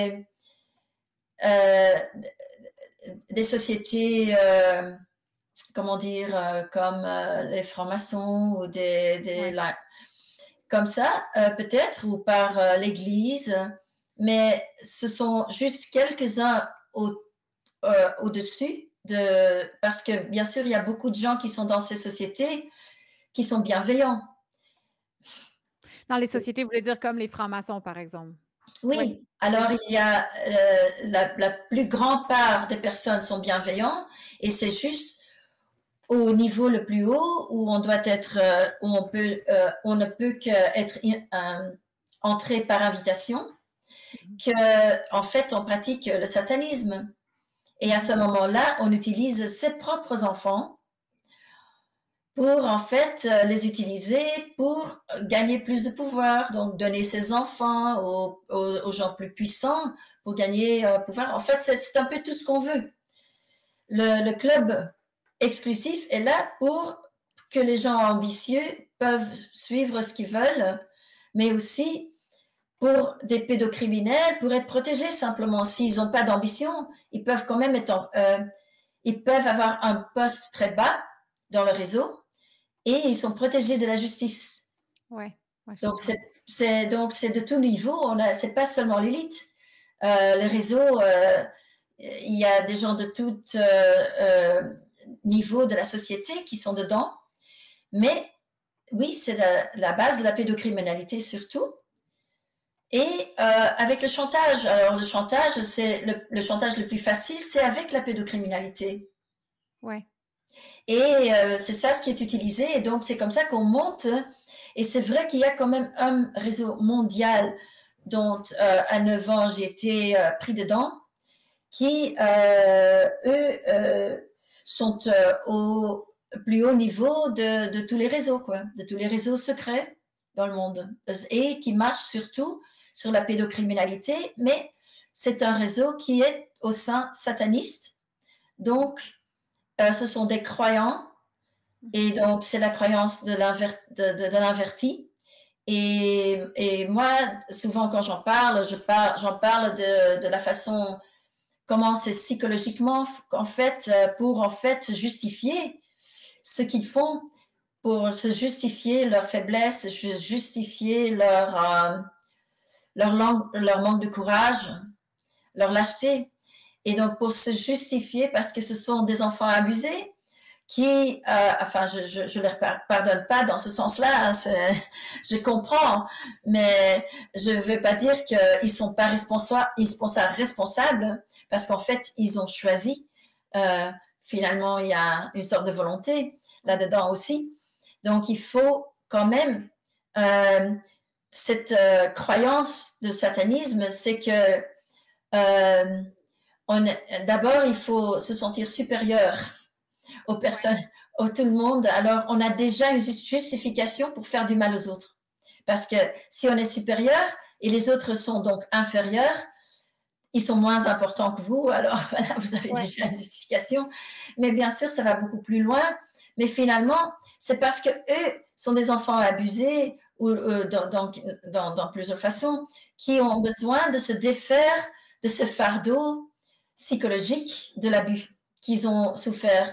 euh, des sociétés, comment dire, comme les francs-maçons ou Ouais. comme ça, peut-être, ou par l'Église, mais ce sont juste quelques-uns au-dessus, parce que bien sûr, il y a beaucoup de gens qui sont dans ces sociétés qui sont bienveillants. Dans les sociétés, vous voulez dire comme les francs-maçons, par exemple? Oui. Oui, alors il y a la plus grande part des personnes sont bienveillants, et c'est juste au niveau le plus haut où on doit être, où on ne peut qu'être entré par invitation, Mhm. que en fait on pratique le satanisme. Et à ce Mhm. moment-là, on utilise ses propres enfants pour en fait les utiliser pour gagner plus de pouvoir, donc donner ses enfants aux gens plus puissants pour gagner pouvoir. En fait, c'est un peu tout ce qu'on veut. Le club exclusif est là pour que les gens ambitieux peuvent suivre ce qu'ils veulent, mais aussi pour des pédocriminels, pour être protégés simplement. S'ils n'ont pas d'ambition, ils peuvent quand même ils peuvent avoir un poste très bas dans le réseau et ils sont protégés de la justice. Ouais, ouais, je Donc, comprends. c'est de tout niveau. C'est pas seulement l'élite. Le réseau, il y a des gens de tout niveau de la société qui sont dedans. Mais oui, c'est la base de la pédocriminalité surtout. Et avec le chantage, alors le chantage, c'est le chantage le plus facile, c'est avec la pédocriminalité. Ouais, Et c'est ça ce qui est utilisé. Et donc, c'est comme ça qu'on monte. Et c'est vrai qu'il y a quand même un réseau mondial dont à 9 ans, j'ai été pris dedans, qui, eux, sont au plus haut niveau de tous les réseaux, quoi, de tous les réseaux secrets dans le monde. Et qui marchent surtout sur la pédocriminalité, mais c'est un réseau qui est au sein sataniste. Donc, ce sont des croyants, et donc c'est la croyance de l'inverti. Et moi, souvent quand j'en parle, j'en parle de la façon, comment c'est psychologiquement, en fait, pour en fait justifier ce qu'ils font, pour se justifier leur faiblesse, justifier leur manque de courage, leur lâcheté. Et donc, pour se justifier, parce que ce sont des enfants abusés, qui, enfin, je leur pardonne pas dans ce sens-là, hein, je comprends, mais je ne veux pas dire qu'ils sont pas responsables, parce qu'en fait, ils ont choisi. Euh, Finalement, il y a une sorte de volonté là-dedans aussi. Donc, il faut quand même euh, cette croyance de satanisme, c'est que euh, d'abord, il faut se sentir supérieur aux personnes, à tout le monde. Alors, on a déjà une justification pour faire du mal aux autres. Parce que si on est supérieur et les autres sont donc inférieurs, ils sont moins importants que vous. Alors, voilà, vous avez ouais, déjà une justification. Mais bien sûr, ça va beaucoup plus loin. Mais finalement, c'est parce que eux sont des enfants abusés ou dans plusieurs façons qui ont besoin de se défaire de ce fardeau psychologique de l'abus qu'ils ont souffert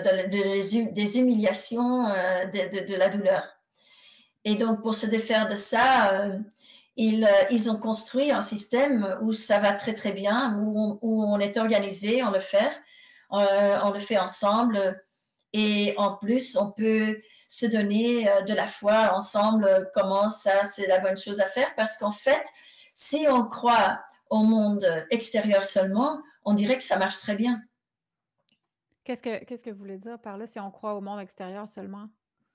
des humiliations, de la douleur. Et donc, pour se défaire de ça, ils ont construit un système où ça va très, très bien, où on est organisé, on le fait ensemble. Et en plus, on peut se donner de la foi ensemble, comment ça, c'est la bonne chose à faire. Parce qu'en fait, si on croit au monde extérieur seulement, on dirait que ça marche très bien. qu'est-ce que vous voulez dire par là, si on croit au monde extérieur seulement?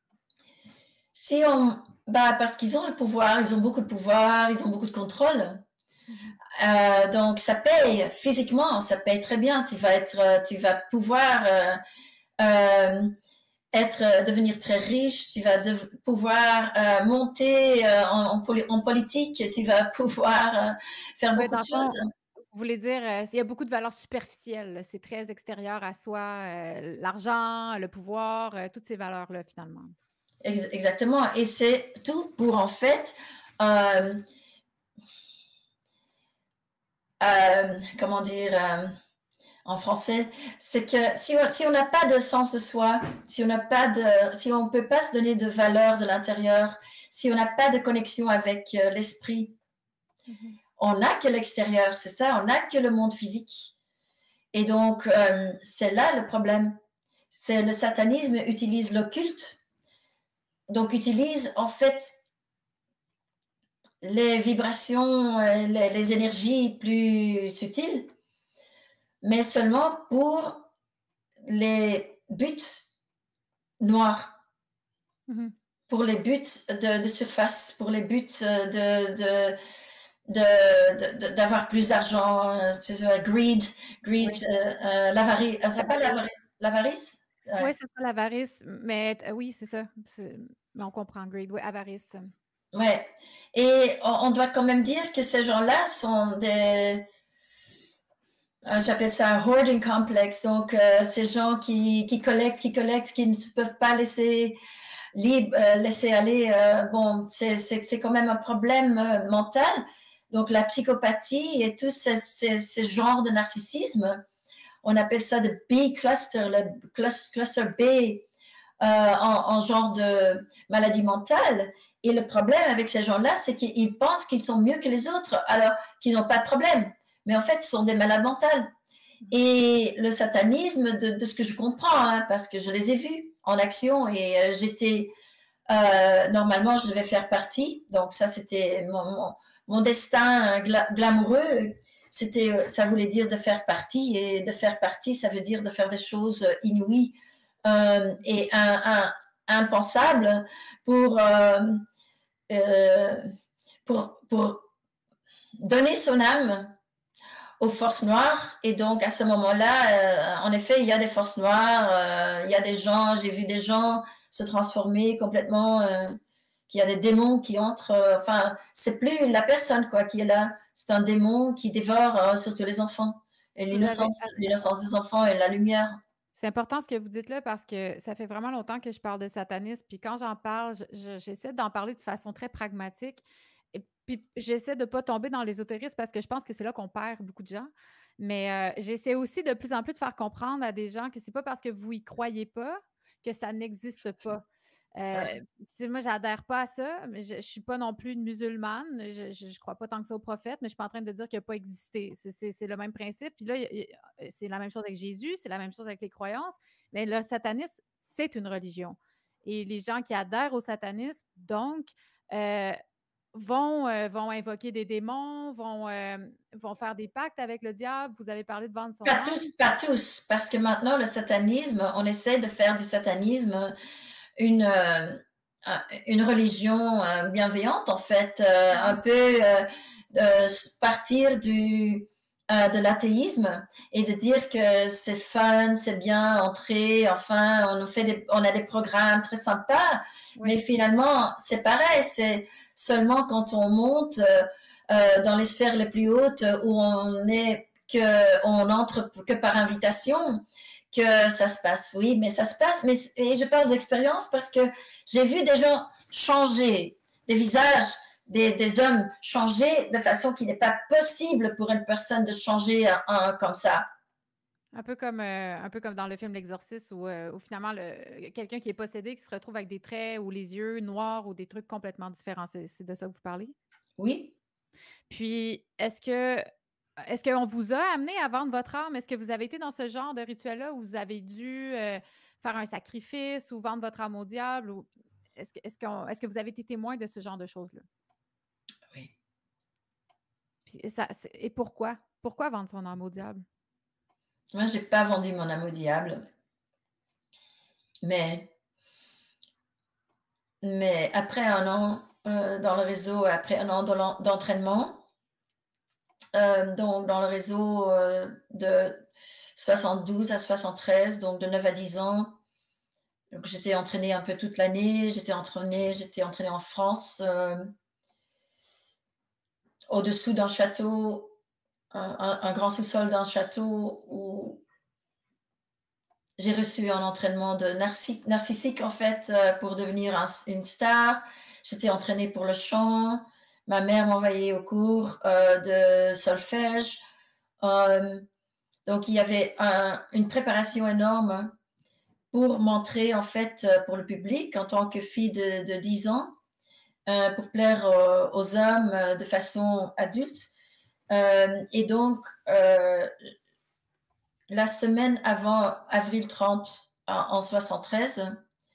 Si on, bah parce qu'ils ont le pouvoir, ils ont beaucoup de pouvoir, ils ont beaucoup de contrôle. Mhm. Donc ça paye physiquement, ça paye très bien. Tu vas pouvoir euh, devenir très riche, tu vas pouvoir monter en politique, tu vas pouvoir faire Ouais, beaucoup dans de le fond, choses. vous voulez dire, il y a beaucoup de valeurs superficielles, là, c'est très extérieur à soi, l'argent, le pouvoir, toutes ces valeurs-là, finalement. Exactement. Et c'est tout pour en fait euh, comment dire, en français, c'est que si on n'a pas de sens de soi, si on ne peut pas se donner de valeur de l'intérieur, si on n'a pas de connexion avec l'esprit, Mhm. on n'a que l'extérieur, c'est ça, on n'a que le monde physique. Et donc, c'est là le problème. C'est le satanisme utilise l'occulte, donc utilise en fait les vibrations, les énergies plus subtiles, mais seulement pour les buts noirs, Mhm. pour les buts de surface, pour les buts d'avoir plus d'argent, greed, Oui. l'avarice, c'est pas L'avarice. l'avarice? Oui, Ouais. c'est ça, l'avarice, mais oui, c'est ça. Mais on comprend, greed, oui, avarice. Ouais. Et on doit quand même dire que ces gens-là sont j'appelle ça un hoarding complex, donc ces gens qui collectent, qui ne se peuvent pas laisser aller. Bon, c'est quand même un problème mental, Donc la psychopathie et tout ce genre de narcissisme, on appelle ça le B cluster, le cluster B en genre de maladie mentale. Et le problème avec ces gens-là, c'est qu'ils pensent qu'ils sont mieux que les autres, alors qu'ils n'ont pas de problème. Mais en fait, ce sont des malades mentales. Et le satanisme, de ce que je comprends, hein, parce que je les ai vus en action et normalement, je devais faire partie. Donc ça, c'était mon destin glamoureux. Ça voulait dire de faire partie. Et de faire partie, ça veut dire de faire des choses inouïes et impensables pour, euh, pour donner son âme aux forces noires. Et donc, à ce moment-là, en effet, il y a des forces noires, il y a des gens, j'ai vu des gens se transformer complètement, qu'il y a des démons qui entrent. Enfin, c'est plus la personne quoi qui est là, c'est un démon qui dévore surtout les enfants. Et Vous avez, l'innocence des enfants et la lumière. c'est important ce que vous dites là parce que ça fait vraiment longtemps que je parle de satanisme. Puis quand j'en parle, j'essaie d'en parler de façon très pragmatique. Et puis j'essaie de ne pas tomber dans l'ésotérisme parce que je pense que c'est là qu'on perd beaucoup de gens. Mais j'essaie aussi de plus en plus de faire comprendre à des gens que c'est pas parce que vous y croyez pas que ça n'existe pas. Ouais. Moi, j'adhère pas à ça, mais je suis pas non plus une musulmane. Je crois pas tant que ça au prophète, mais je suis pas en train de dire qu'il n'a pas existé. C'est le même principe. Puis là, c'est la même chose avec Jésus, c'est la même chose avec les croyances. Mais le satanisme, c'est une religion. Et les gens qui adhèrent au satanisme, donc, euh, vont invoquer des démons, vont faire des pactes avec le diable. Vous avez parlé de vendre son âme. Pas tous, parce que maintenant, le satanisme, on essaie de faire du satanisme une, euh, une religion bienveillante, en fait, un peu partir de l'athéisme et de dire que c'est fun, c'est bien entrer, enfin, on a des programmes très sympas, Oui. mais finalement, c'est pareil, c'est seulement quand on monte dans les sphères les plus hautes où on entre que par invitation que ça se passe. Oui, mais ça se passe. Et je parle d'expérience parce que j'ai vu des gens changer, des visages, des hommes changer de façon qu'il n'est pas possible pour une personne de changer comme ça. Un peu comme dans le film L'Exorciste où finalement quelqu'un qui est possédé qui se retrouve avec des traits ou les yeux noirs ou des trucs complètement différents. C'est de ça que vous parlez? Oui. Puis, est-ce qu'on vous a amené à vendre votre âme? Est-ce que vous avez été dans ce genre de rituel-là où vous avez dû faire un sacrifice ou vendre votre âme au diable? Ou est-ce que vous avez été témoin de ce genre de choses-là? Oui. Puis et pourquoi? Pourquoi vendre son âme au diable? Moi, je n'ai pas vendu mon âme au diable. Mais, mais après un an dans le réseau, après un an d'entraînement, donc dans le réseau de 72 à 73, donc de 9 à 10 ans. Donc j'étais entraînée un peu toute l'année, j'étais entraînée en France, au-dessous d'un château, un grand sous-sol d'un château où j'ai reçu un entraînement de narcissique en fait pour devenir une star. J'étais entraînée pour le chant. Ma mère m'envoyait au cours de solfège. Euh, donc il y avait une préparation énorme pour montrer en fait pour le public en tant que fille de 10 ans pour plaire aux hommes de façon adulte. Et donc la semaine avant avril 30 en 73,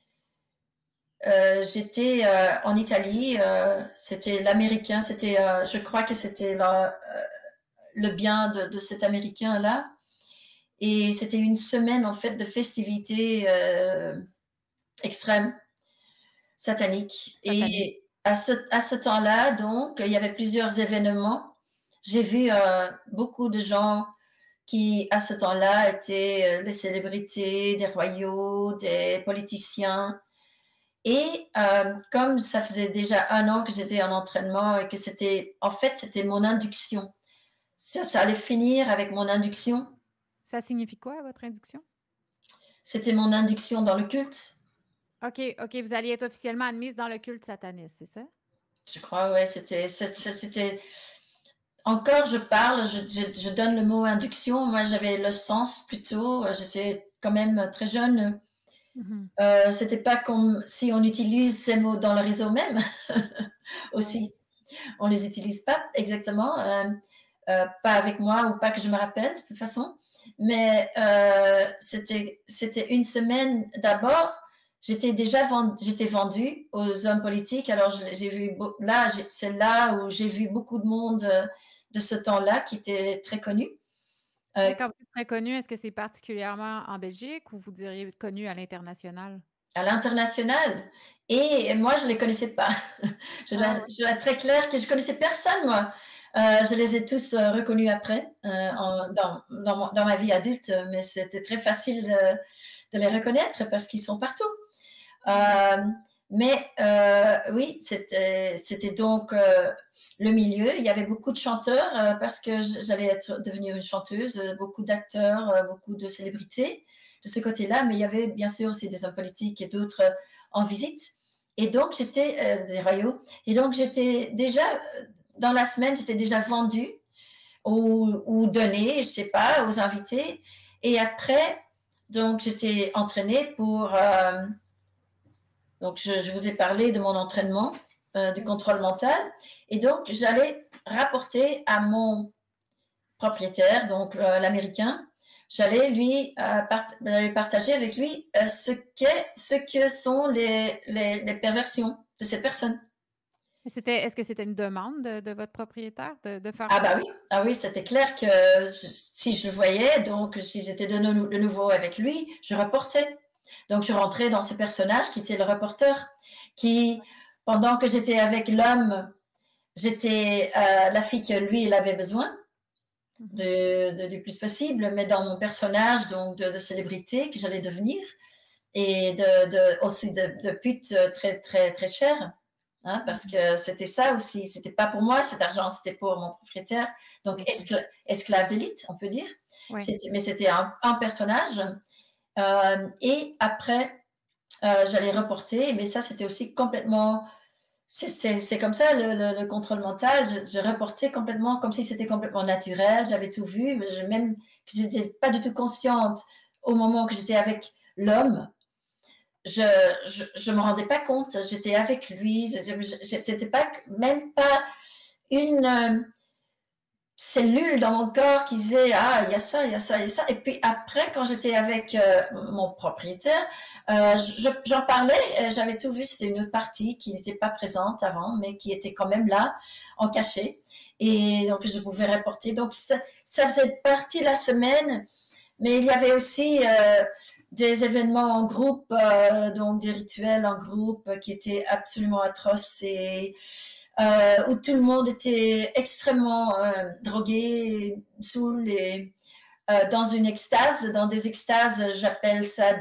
j'étais en Italie. C'était l'Américain, je crois que c'était le bien de cet Américain-là. Et c'était une semaine en fait de festivités extrêmes, sataniques. Satanique. Et à ce temps-là, donc, il y avait plusieurs événements. J'ai vu beaucoup de gens qui, à ce temps-là, étaient des célébrités, des royaux, des politiciens. Et comme ça faisait déjà un an que j'étais en entraînement et que c'était mon induction. Ça allait finir avec mon induction. Ça signifie quoi, votre induction? C'était mon induction dans le culte. OK, OK, vous alliez être officiellement admise dans le culte sataniste, c'est ça? Je crois, ouais, encore, je parle, je donne le mot induction. Moi, j'avais le sens plutôt. J'étais quand même très jeune. Mhm. C'était pas comme si on utilise ces mots dans le réseau même Ouais. aussi. On les utilise pas exactement, pas avec moi ou pas que je me rappelle de toute façon. Mais c'était une semaine d'abord. J'étais vendue aux hommes politiques. Alors j'ai vu là, c'est là où j'ai vu beaucoup de monde de ce temps-là qui était très connu. Mais Euh, quand vous êtes très connu, est-ce que c'est particulièrement en Belgique ou vous diriez connu à l'international? à l'international. Et moi, je ne les connaissais pas. Ah ouais. Je dois être très claire que je connaissais personne, moi. Je les ai tous reconnus après, dans ma vie adulte, mais c'était très facile de les reconnaître parce qu'ils sont partout. Mhm. Euh, mais oui, c'était donc le milieu. Il y avait beaucoup de chanteurs parce que j'allais devenir une chanteuse, beaucoup d'acteurs, beaucoup de célébrités de ce côté-là. Mais il y avait bien sûr aussi des hommes politiques et d'autres en visite. Et donc j'étais des royaux. Et donc j'étais déjà dans la semaine, j'étais déjà vendue ou donnée, je sais pas, aux invités. Et après, donc j'étais entraînée pour donc, je vous ai parlé de mon entraînement, du Oui. contrôle mental. Et donc, j'allais rapporter à mon propriétaire, donc l'Américain, j'allais partager avec lui ce que sont les perversions de cette personne. Est-ce que c'était une demande de votre propriétaire de faire Ah ça? bah oui, ah oui, c'était clair que si je le voyais, donc si j'étais de nouveau avec lui, je reportais. Donc je rentrais dans ce personnage qui était le reporter, qui, pendant que j'étais avec l'homme, j'étais la fille que lui, il avait besoin Mhm. du plus possible, mais dans mon personnage donc de célébrité que j'allais devenir et aussi de pute très, très, très chère. Hein, parce Mhm. que c'était ça aussi, c'était pas pour moi cet argent, c'était pour mon propriétaire. Donc Bien sûr. esclave d'élite, on peut dire. Oui. Mais c'était un personnage. Et après, j'allais reporter, mais ça c'était aussi complètement. C'est comme ça le contrôle mental. Je reportais complètement comme si c'était complètement naturel. J'avais tout vu, mais même que j'étais pas du tout consciente au moment que j'étais avec l'homme je, je me rendais pas compte. J'étais avec lui. C'était pas même pas une cellule dans mon corps qui disait ah il y a ça, il y a ça, il y a ça. Et puis après quand j'étais avec mon propriétaire, j'en parlais. J'avais tout vu. C'était une autre partie qui n'était pas présente avant, mais qui était quand même là en cachet. Et donc je pouvais reporter. Donc ça faisait partie de la semaine. Mais il y avait aussi des événements en groupe, donc des rituels en groupe qui étaient absolument atroces et où tout le monde était extrêmement drogué, saoul et dans une extase, dans des extases, j'appelle ça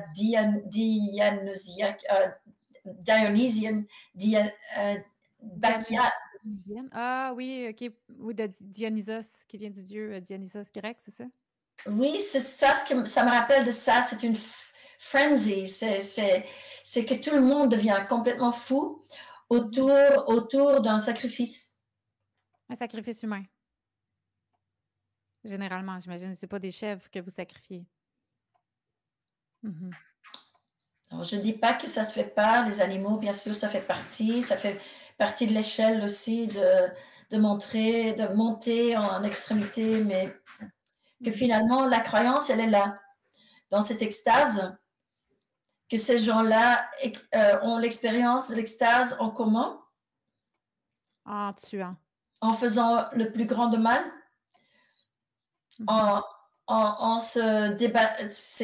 Dionysian, Dian, euh, Dionysos. Bacchia. Ah oui, ok. Oui, de Dionysos, qui vient du dieu Dionysos grec, c'est ça? Oui, c'est ça, ça me rappelle de ça. C'est une frenzy. C'est que tout le monde devient complètement fou Mhm. autour d'un sacrifice. Un sacrifice humain, généralement, j'imagine. C'est pas des chèvres que vous sacrifiez. Mhm. Alors, je ne dis pas que ça se fait pas. Les animaux, bien sûr, ça fait partie. Ça fait partie de l'échelle aussi de monter en extrémité, mais que Mhm. finalement, la croyance, elle est là, dans cette extase, que ces gens-là ont l'expérience de l'extase en commun, En tuant. en faisant le plus grand de mal, Mhm. en, en se débat,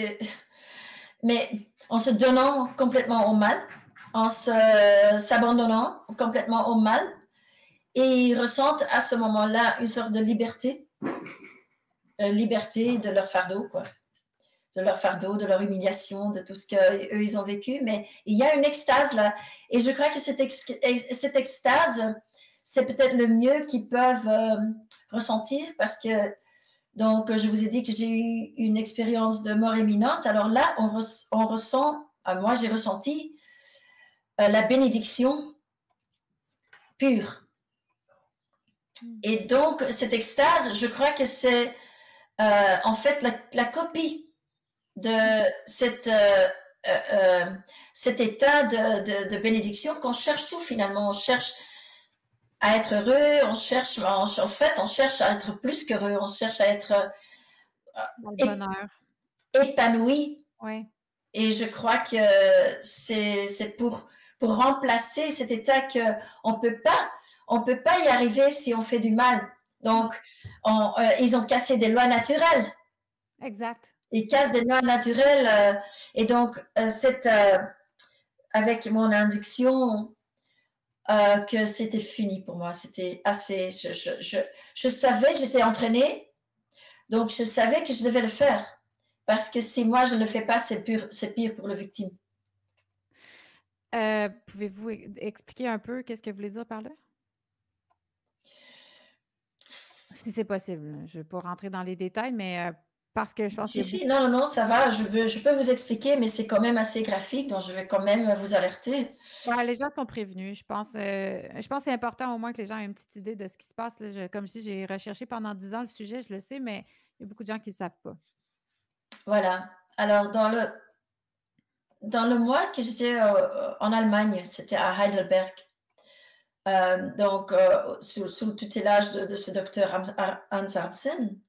mais en se donnant complètement au mal, s'abandonnant complètement au mal, et ils ressentent à ce moment-là une sorte de liberté, liberté de leur fardeau, quoi, de leur fardeau, de leur humiliation, de tout ce qu'eux ils ont vécu. Mais il y a une extase là, et je crois que cette extase, c'est peut-être le mieux qu'ils peuvent ressentir parce que donc, je vous ai dit que j'ai eu une expérience de mort imminente. Alors là, on ressent, moi j'ai ressenti la bénédiction pure. Mm. Et donc, cette extase, je crois que c'est en fait la copie de cette, euh, euh, cet état de bénédiction qu'on cherche tout finalement. On cherche à être heureux, en fait, on cherche à être plus qu'heureux, on cherche à être Dans le ép- bonheur. épanoui. Oui. Et je crois que c'est pour remplacer cet état que on peut pas y arriver si on fait du mal. Non. Donc, ils ont cassé des lois naturelles. Exact. Ils cassent des lois naturelles. Et donc, avec mon induction, que c'était fini pour moi. C'était assez. Je savais, j'étais entraînée, donc je savais que je devais le faire. Parce que si moi je ne le fais pas, c'est pire pour la victime. Pouvez-vous expliquer un peu qu'est-ce que vous voulez dire par là? Si c'est possible. Je ne vais pas rentrer dans les détails, mais parce que je pense qu'il Si, y a si, beaucoup. non, non, non, ça va, je peux vous expliquer, mais c'est quand même assez graphique, donc je vais quand même vous alerter. Ouais, les gens sont prévenus. Je pense que c'est important au moins que les gens aient une petite idée de ce qui se passe, là. Comme je dis, j'ai recherché pendant 10 ans le sujet, je le sais, mais il y a beaucoup de gens qui ne le savent pas. Voilà. Alors, dans le mois que j'étais en Allemagne, c'était à Heidelberg, donc sous le tutelage de ce docteur Hans Hansen.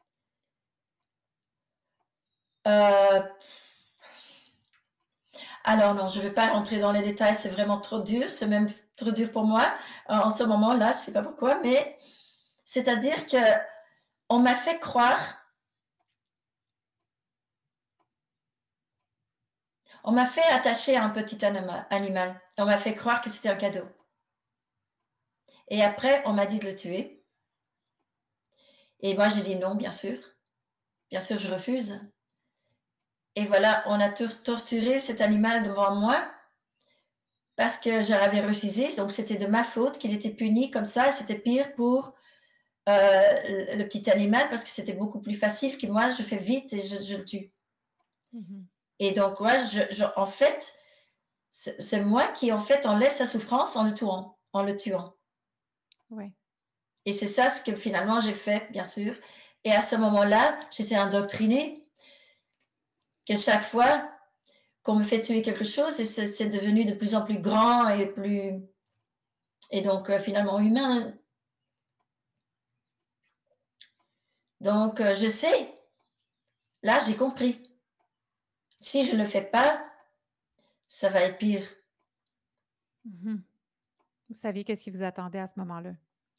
Euh, alors non, je ne vais pas rentrer dans les détails, c'est vraiment trop dur, c'est même trop dur pour moi en ce moment-là, je ne sais pas pourquoi, mais c'est-à-dire que on m'a fait croire, on m'a fait attacher à un petit animal, on m'a fait croire que c'était un cadeau. Et après, on m'a dit de le tuer. Et moi, j'ai dit non, bien sûr, je refuse. Et voilà, on a torturé cet animal devant moi parce que j'avais refusé, donc c'était de ma faute qu'il était puni comme ça, c'était pire pour le petit animal parce que c'était beaucoup plus facile que moi, je fais vite et je le tue. Mhm. Et donc, ouais, en fait, c'est moi qui, en fait, enlève sa souffrance en le tuant, en le tuant. Ouais. Et c'est ça ce que finalement j'ai fait, bien sûr. Et à ce moment-là, j'étais indoctrinée que chaque fois qu'on me fait tuer quelque chose, et c'est devenu de plus en plus grand et plus, et donc finalement humain. Donc, je sais, là, j'ai compris. Si je ne le fais pas, ça va être pire. Mhm. Vous saviez qu'est-ce qui vous attendait à ce moment-là?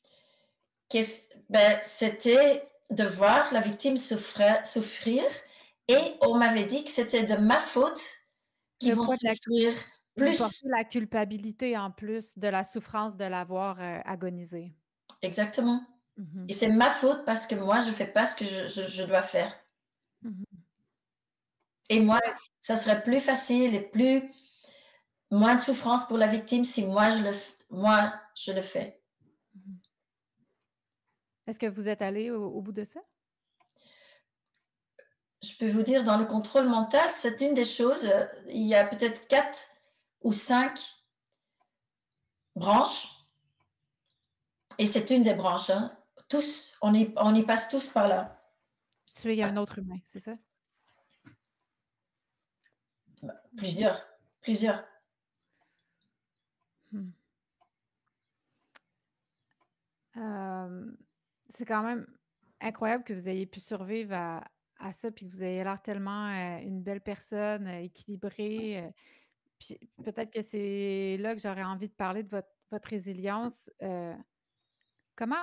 Ben, c'était de voir la victime souffrir et on m'avait dit que c'était de ma faute qu'ils Le vont poids souffrir vous portez plus. la culpabilité en plus de la souffrance de l'avoir agonisé. Exactement. Et Mhm. c'est ma faute parce que moi, je ne fais pas ce que je dois faire. Mhm. Et Ça moi, va être- ça serait plus facile et moins de souffrance pour la victime si moi, je le fais. Mhm. Est-ce que vous êtes allé au bout de ça? Je peux vous dire, dans le contrôle mental, c'est une des choses, il y a peut-être 4 ou 5 branches, et c'est une des branches, hein. Tous, on y passe tous par là. Tuer un autre humain, c'est ça? Mhm. Plusieurs, plusieurs. Mhm. Euh, c'est quand même incroyable que vous ayez pu survivre à ça, puis que vous ayez l'air tellement une belle personne, équilibrée. Puis peut-être que c'est là que j'aurais envie de parler de votre résilience. Comment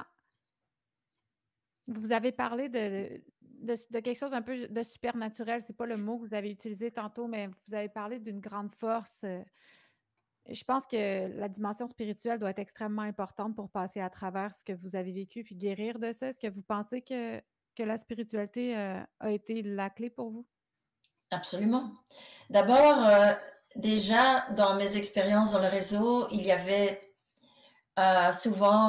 vous avez parlé de quelque chose un peu de supernaturel, c'est pas le mot que vous avez utilisé tantôt, mais vous avez parlé d'une grande force. Je pense que la dimension spirituelle doit être extrêmement importante pour passer à travers ce que vous avez vécu puis guérir de ça. Est-ce que vous pensez que la spiritualité a été la clé pour vous? Absolument. D'abord, déjà, dans mes expériences dans le réseau, il y avait souvent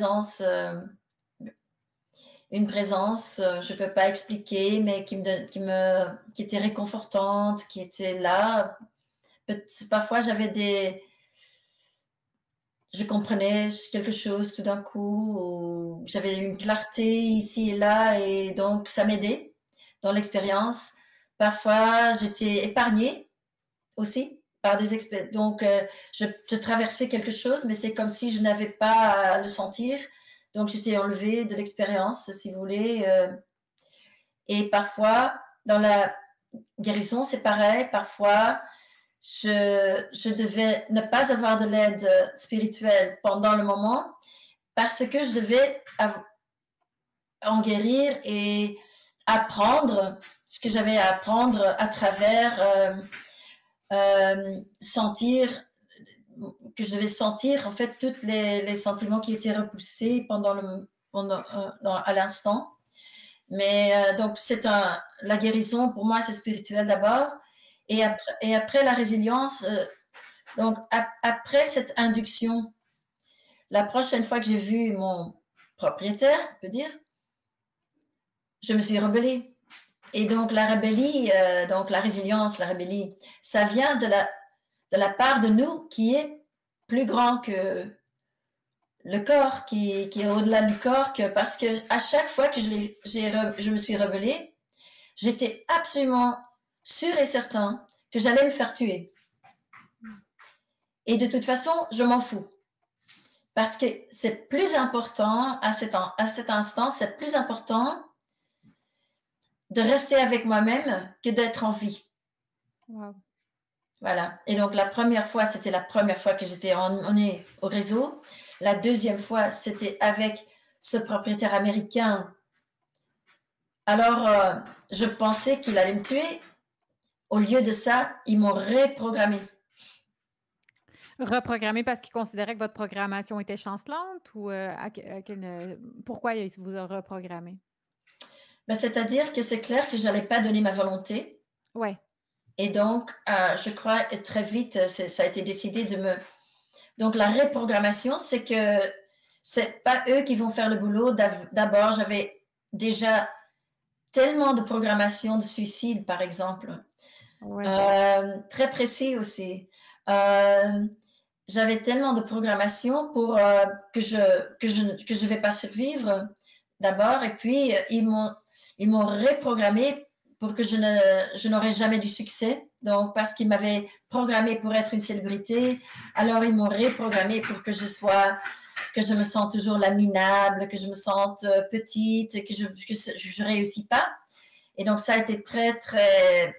une présence, je ne peux pas expliquer, mais qui était réconfortante, qui était là. Parfois, j'avais je comprenais quelque chose tout d'un coup, ou j'avais une clarté ici et là, et donc ça m'aidait dans l'expérience. Parfois, j'étais épargnée aussi par des expériences. Donc, je traversais quelque chose, mais c'est comme si je n'avais pas à le sentir. Donc, j'étais enlevée de l'expérience, si vous voulez. Et parfois, dans la guérison, c'est pareil. Parfois, je devais ne pas avoir de l'aide spirituelle pendant le moment parce que je devais en guérir et apprendre ce que j'avais à apprendre à travers sentir, que je devais sentir en fait tous les sentiments qui étaient repoussés à l'instant. Mais donc la guérison pour moi c'est spirituel d'abord et après la résilience. Donc après cette induction, la prochaine fois que j'ai vu mon propriétaire, on peut dire, je me suis rebellée. Et donc la rébellie, donc la résilience, la rébellie, ça vient de la part de nous qui est plus grand que le corps, qui est au-delà du corps, parce que à chaque fois que je me suis rebellée, j'étais absolument sûr et certain que j'allais me faire tuer. Et de toute façon, je m'en fous. Parce que c'est plus important, à cet instant, c'est plus important de rester avec moi-même que d'être en vie. Wow. Voilà. Et donc, la première fois, c'était la première fois que j'étais emmenée au réseau. La deuxième fois, c'était avec ce propriétaire américain. Alors, je pensais qu'il allait me tuer. Au lieu de ça, ils m'ont reprogrammé. Reprogrammé parce qu'il considérait que votre programmation était chancelante ou pourquoi il vous a reprogrammé? Ben, c'est-à-dire que c'est clair que je n'allais pas donner ma volonté. Ouais. Et donc, je crois très vite, ça a été décidé de me... Donc, la reprogrammation, c'est que c'est pas eux qui vont faire le boulot. D'abord, j'avais déjà tellement de programmation de suicide, par exemple. Ouais. Très précis aussi. J'avais tellement de programmation pour que je vais pas survivre d'abord. Et puis, ils m'ont reprogrammé pour que je n'aurais jamais du succès. Donc, parce qu'ils m'avaient programmé pour être une célébrité, alors ils m'ont reprogrammé pour que je me sente toujours la minable, que je me sente petite, que je réussis pas. Et donc, ça a été très, très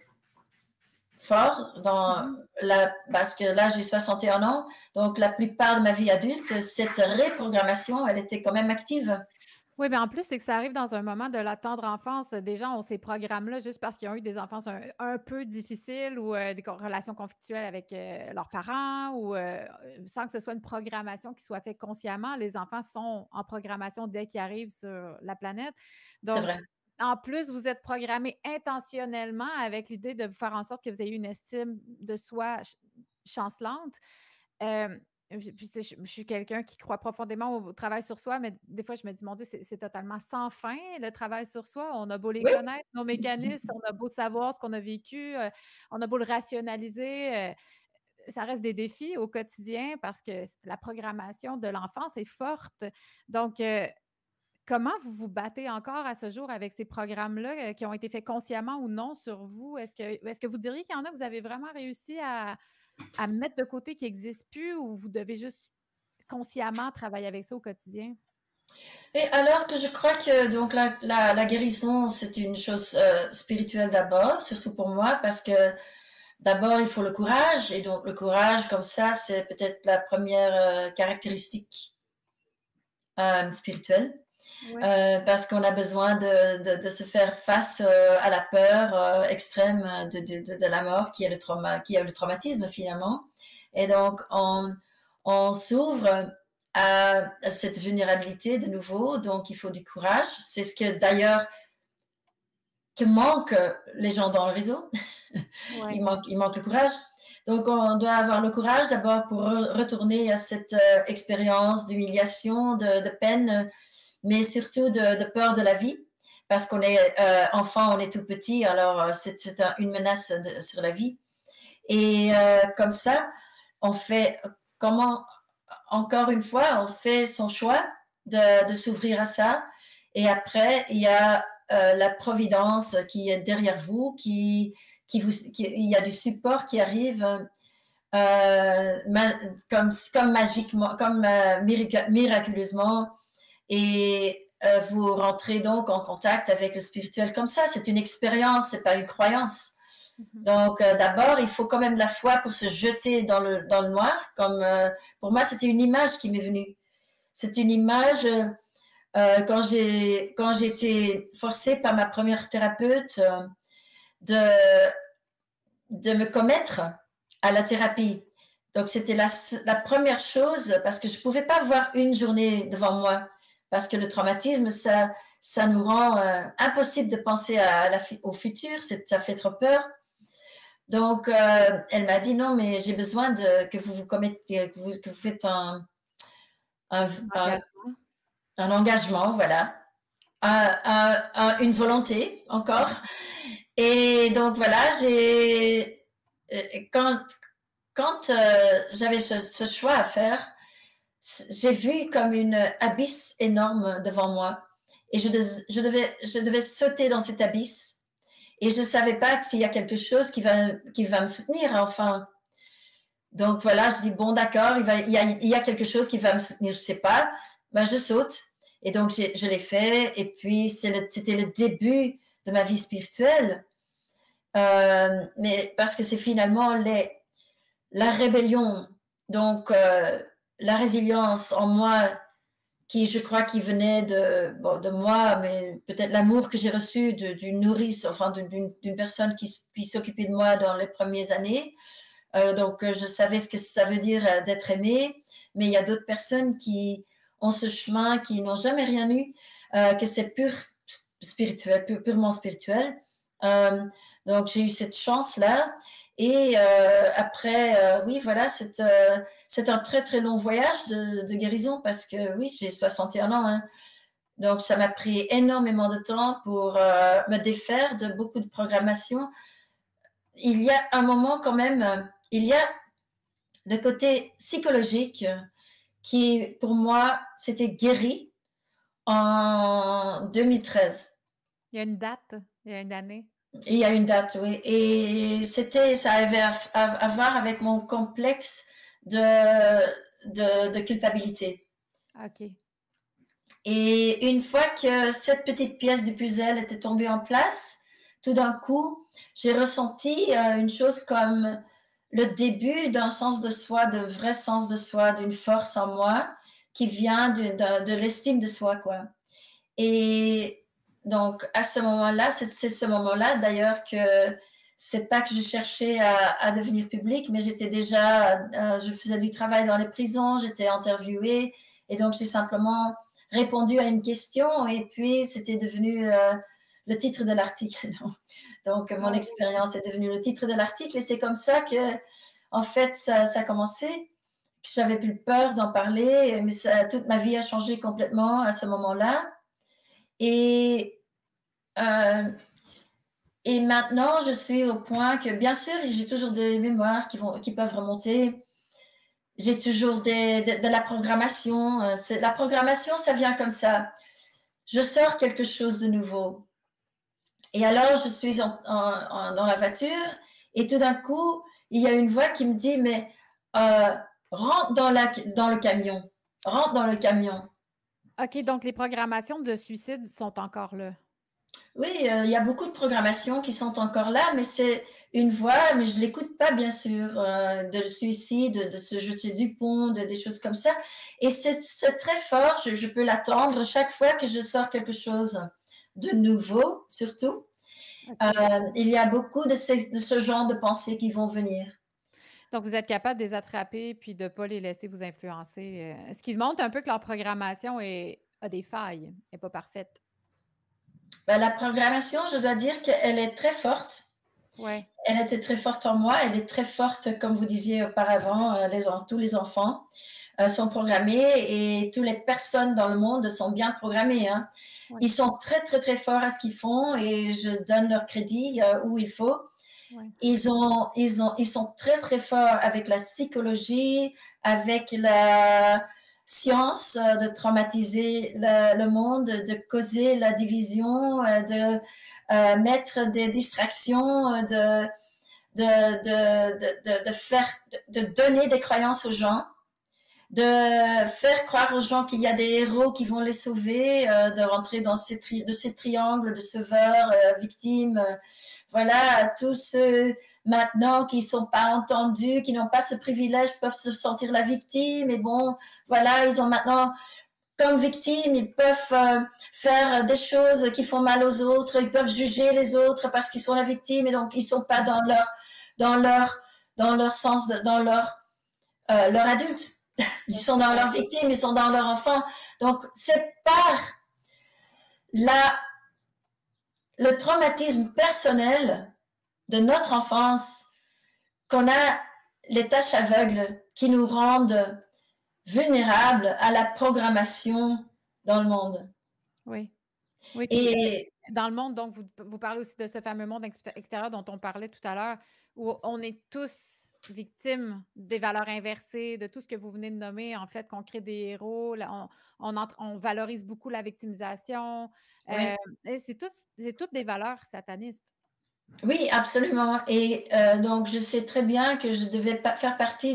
fort parce que là, j'ai 61 ans. Donc, la plupart de ma vie adulte, cette reprogrammation, elle était quand même active. Oui, bien en plus, c'est que ça arrive dans un moment de la tendre enfance. Des gens ont ces programmes-là juste parce qu'ils ont eu des enfances un peu difficiles ou des relations conflictuelles avec leurs parents ou sans que ce soit une programmation qui soit faite consciemment. Les enfants sont en programmation dès qu'ils arrivent sur la planète. C'est Donc, vrai. en plus, vous êtes programmé intentionnellement avec l'idée de faire en sorte que vous ayez une estime de soi chancelante. Puis, je suis quelqu'un qui croit profondément au travail sur soi, mais des fois, je me dis, mon Dieu, c'est totalement sans fin, le travail sur soi. On a beau les Oui, connaître, nos mécanismes, on a beau savoir ce qu'on a vécu, on a beau le rationaliser, ça reste des défis au quotidien parce que la programmation de l'enfance est forte. Donc, comment vous vous battez encore à ce jour avec ces programmes-là qui ont été faits consciemment ou non sur vous? Est-ce que vous diriez qu'il y en a que vous avez vraiment réussi à mettre de côté qui n'existent plus ou vous devez juste consciemment travailler avec ça au quotidien? et alors que je crois que donc la guérison, c'est une chose spirituelle d'abord, surtout pour moi, parce que d'abord, il faut le courage. Et donc, le courage, comme ça, c'est peut-être la première caractéristique spirituelle. Oui. Parce qu'on a besoin de se faire face à la peur extrême de la mort qui est qui est le traumatisme finalement. Et donc, on s'ouvre à cette vulnérabilité de nouveau, donc il faut du courage. C'est ce que d'ailleurs que manquent les gens dans le réseau. Ouais. Il manque le courage. Donc, on doit avoir le courage d'abord pour retourner à cette expérience d'humiliation, de peine, mais surtout de peur de la vie, parce qu'on est enfant, on est tout petit, alors c'est une menace sur la vie. Et comme ça, on fait comment encore une fois, on fait son choix de s'ouvrir à ça. Et après, il y a la providence qui est derrière vous, il y a du support qui arrive comme magiquement, comme miraculeusement. Et vous rentrez donc en contact avec le spirituel comme ça. C'est une expérience, c'est pas une croyance. Mhm. Donc, d'abord, il faut quand même de la foi pour se jeter dans le noir. Pour moi, c'était une image qui m'est venue. C'est une image quand j'ai été forcée par ma première thérapeute de, de me commettre à la thérapie. Donc, c'était la première chose parce que je ne pouvais pas voir une journée devant moi parce que le traumatisme, ça nous rend impossible de penser au futur, ça fait trop peur. Donc, elle m'a dit non, mais j'ai besoin que vous vous commettez, que vous faites un, un, Engagement. un engagement, voilà, une volonté encore. Et donc voilà, quand, quand j'avais ce choix à faire, j'ai vu comme une abysse énorme devant moi. Et je devais sauter dans cet abysse. Et je ne savais pas s'il y a quelque chose qui va me soutenir, enfin. Donc voilà, je dis, bon, d'accord, il y a quelque chose qui va me soutenir, je ne sais pas. Ben, je saute. Et donc, je l'ai fait. Et puis, c'était le début de ma vie spirituelle. Mais parce que c'est finalement la rébellion, donc la résilience en moi, qui je crois qui venait de moi, mais peut-être l'amour que j'ai reçu d'une nourrice, enfin d'une personne qui s'occupait de moi dans les premières années. Donc, je savais ce que ça veut dire d'être aimé, mais il y a d'autres personnes qui ont ce chemin, qui n'ont jamais rien eu, que c'est spirituel, purement spirituel. Euh, donc, j'ai eu cette chance-là. Et après, oui, voilà, c'est un très, très long voyage de guérison parce que, oui, j'ai 61 ans. Hein. Donc, ça m'a pris énormément de temps pour me défaire de beaucoup de programmation. Il y a un moment quand même, il y a le côté psychologique qui, pour moi, s'était guéri en 2013. Il y a une date, il y a une année. Il y a une date, oui. Et ça avait à voir avec mon complexe de, de culpabilité. OK. Et une fois que cette petite pièce du puzzle était tombée en place, tout d'un coup, j'ai ressenti une chose comme le début d'un sens de soi, de vrai sens de soi, d'une force en moi qui vient de l'estime de soi, quoi. Et donc, à ce moment-là, c'est ce moment-là d'ailleurs que c'est pas que je cherchais à devenir public, mais j'étais déjà, je faisais du travail dans les prisons, j'étais interviewée, et donc j'ai simplement répondu à une question, et puis c'était devenu le titre de l'article. Donc, mon Oh. expérience est devenue le titre de l'article, et c'est comme ça que, en fait, ça a commencé. J'avais plus peur d'en parler, mais toute ma vie a changé complètement à ce moment-là. Et, euh, et maintenant, je suis au point que, bien sûr, j'ai toujours des mémoires qui peuvent remonter. J'ai toujours de la programmation. La programmation, ça vient comme ça. Je sors quelque chose de nouveau. Et alors, je suis dans la voiture et tout d'un coup, il y a une voix qui me dit, mais euh, rentre dans le camion. Rentre dans le camion. OK, donc les programmations de suicide sont encore là. Oui, il y a beaucoup de programmations qui sont encore là, mais c'est une voix, mais je l'écoute pas, bien sûr, de suicide, de se jeter du pont, des choses comme ça. Et c'est très fort, je peux l'attendre chaque fois que je sors quelque chose de nouveau, surtout. OK. Il y a beaucoup de ce genre de pensées qui vont venir. Donc, vous êtes capable de les attraper puis de ne pas les laisser vous influencer. Ce qui montre un peu que leur programmation a des failles, n'est pas parfaite. Ben, la programmation, je dois dire qu'elle est très forte. Ouais. Elle était très forte en moi, elle est très forte, comme vous disiez auparavant, tous les enfants sont programmés et toutes les personnes dans le monde sont bien programmées. Hein. Ouais. Ils sont très, très, très forts à ce qu'ils font et je donne leur crédit où il faut. Ouais. Ils sont très, très forts avec la psychologie, avec la science de traumatiser le monde, de causer la division, de mettre des distractions, de donner des croyances aux gens, de faire croire aux gens qu'il y a des héros qui vont les sauver, de rentrer dans ces triangles de sauveurs, victimes. Voilà, tous ceux maintenant qui ne sont pas entendus, qui n'ont pas ce privilège, peuvent se sentir la victime. Et bon, voilà, ils ont maintenant, comme victimes, ils peuvent faire des choses qui font mal aux autres, ils peuvent juger les autres parce qu'ils sont la victime et donc ils ne sont pas dans leur sens, dans leur adulte. Ils sont dans leur victime, ils sont dans leur enfant. Donc, c'est par le traumatisme personnel de notre enfance qu'on a les taches aveugles qui nous rendent vulnérables à la programmation dans le monde. Oui. Oui, puis dans le monde, donc, vous parlez aussi de ce fameux monde extérieur dont on parlait tout à l'heure, où on est tous victimes des valeurs inversées, de tout ce que vous venez de nommer, en fait, qu'on crée des héros, on valorise beaucoup la victimisation. Oui. C'est toutes des valeurs satanistes. Oui, absolument. Et donc, je sais très bien que je devais faire partie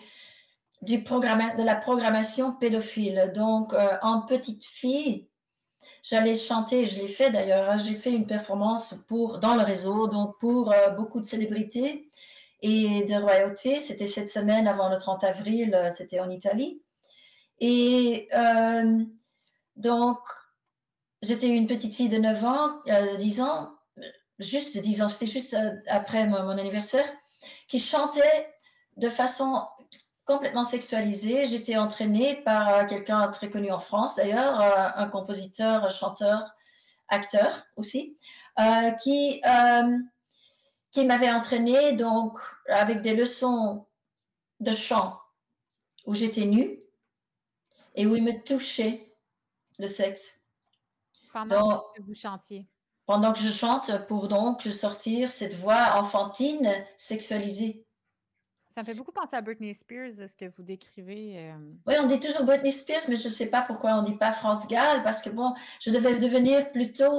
de la programmation pédophile. Donc, en petite fille, j'allais chanter, je l'ai fait d'ailleurs, hein, j'ai fait une performance dans le réseau, donc pour beaucoup de célébrités et de royauté. C'était cette semaine avant le 30 avril, c'était en Italie. Et donc, j'étais une petite fille de 9 ans, 10 ans, juste 10 ans, c'était juste après mon anniversaire, qui chantait de façon complètement sexualisée. J'étais entraînée par quelqu'un très connu en France d'ailleurs, un compositeur, chanteur, acteur aussi, qui m'avait entraînée donc avec des leçons de chant où j'étais nue et où il me touchait le sexe. Pendant que vous chantiez. Pendant que je chante pour donc sortir cette voix enfantine sexualisée. Ça me fait beaucoup penser à Britney Spears, ce que vous décrivez. Oui, on dit toujours Britney Spears, mais je ne sais pas pourquoi on ne dit pas France Gall, parce que bon, je devais devenir plutôt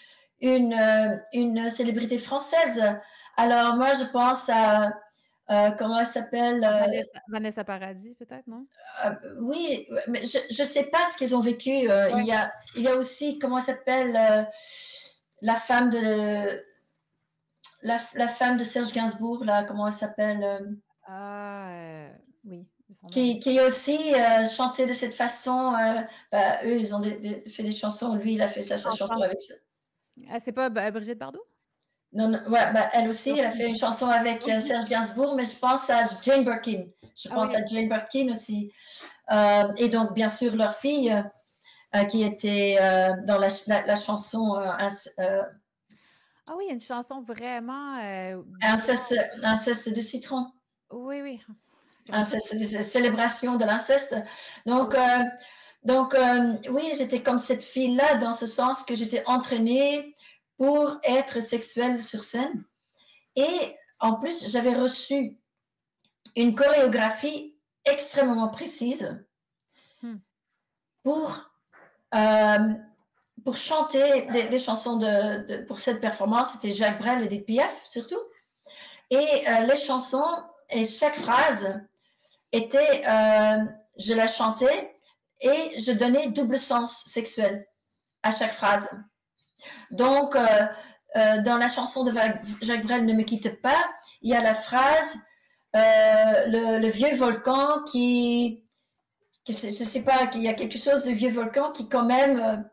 une célébrité française. Alors moi, je pense à, comment elle s'appelle Vanessa Paradis, peut-être, non? Oui, mais je ne sais pas ce qu'ils ont vécu. Il y a aussi, comment elle s'appelle la femme de Serge Gainsbourg, là, comment elle s'appelle Oui. Qui aussi chantait de cette façon. Eux, ils ont fait des chansons. Lui, il a fait sa chanson avec ça. C'est pas Brigitte Bardot? Non, non, ouais, elle aussi, elle a fait une chanson avec Serge Gainsbourg, mais je pense à Jane Birkin. Je pense à Jane Birkin aussi. Et donc, bien sûr, leur fille, qui était dans la chanson Ah oui, une chanson vraiment inceste de citron. Oui, oui. Célébration de l'inceste. Donc, oui, j'étais comme cette fille-là, dans ce sens que j'étais entraînée pour être sexuelle sur scène. Et en plus, j'avais reçu une chorégraphie extrêmement précise pour chanter des chansons pour cette performance. C'était Jacques Brel et Edith Piaf, surtout. Et les chansons et chaque phrase était, je la chantais et je donnais double sens sexuel à chaque phrase. Donc, dans la chanson de Jacques Brel, Ne me quitte pas, il y a la phrase, le vieux volcan je ne sais pas, qu'il y a quelque chose de vieux volcan qui quand même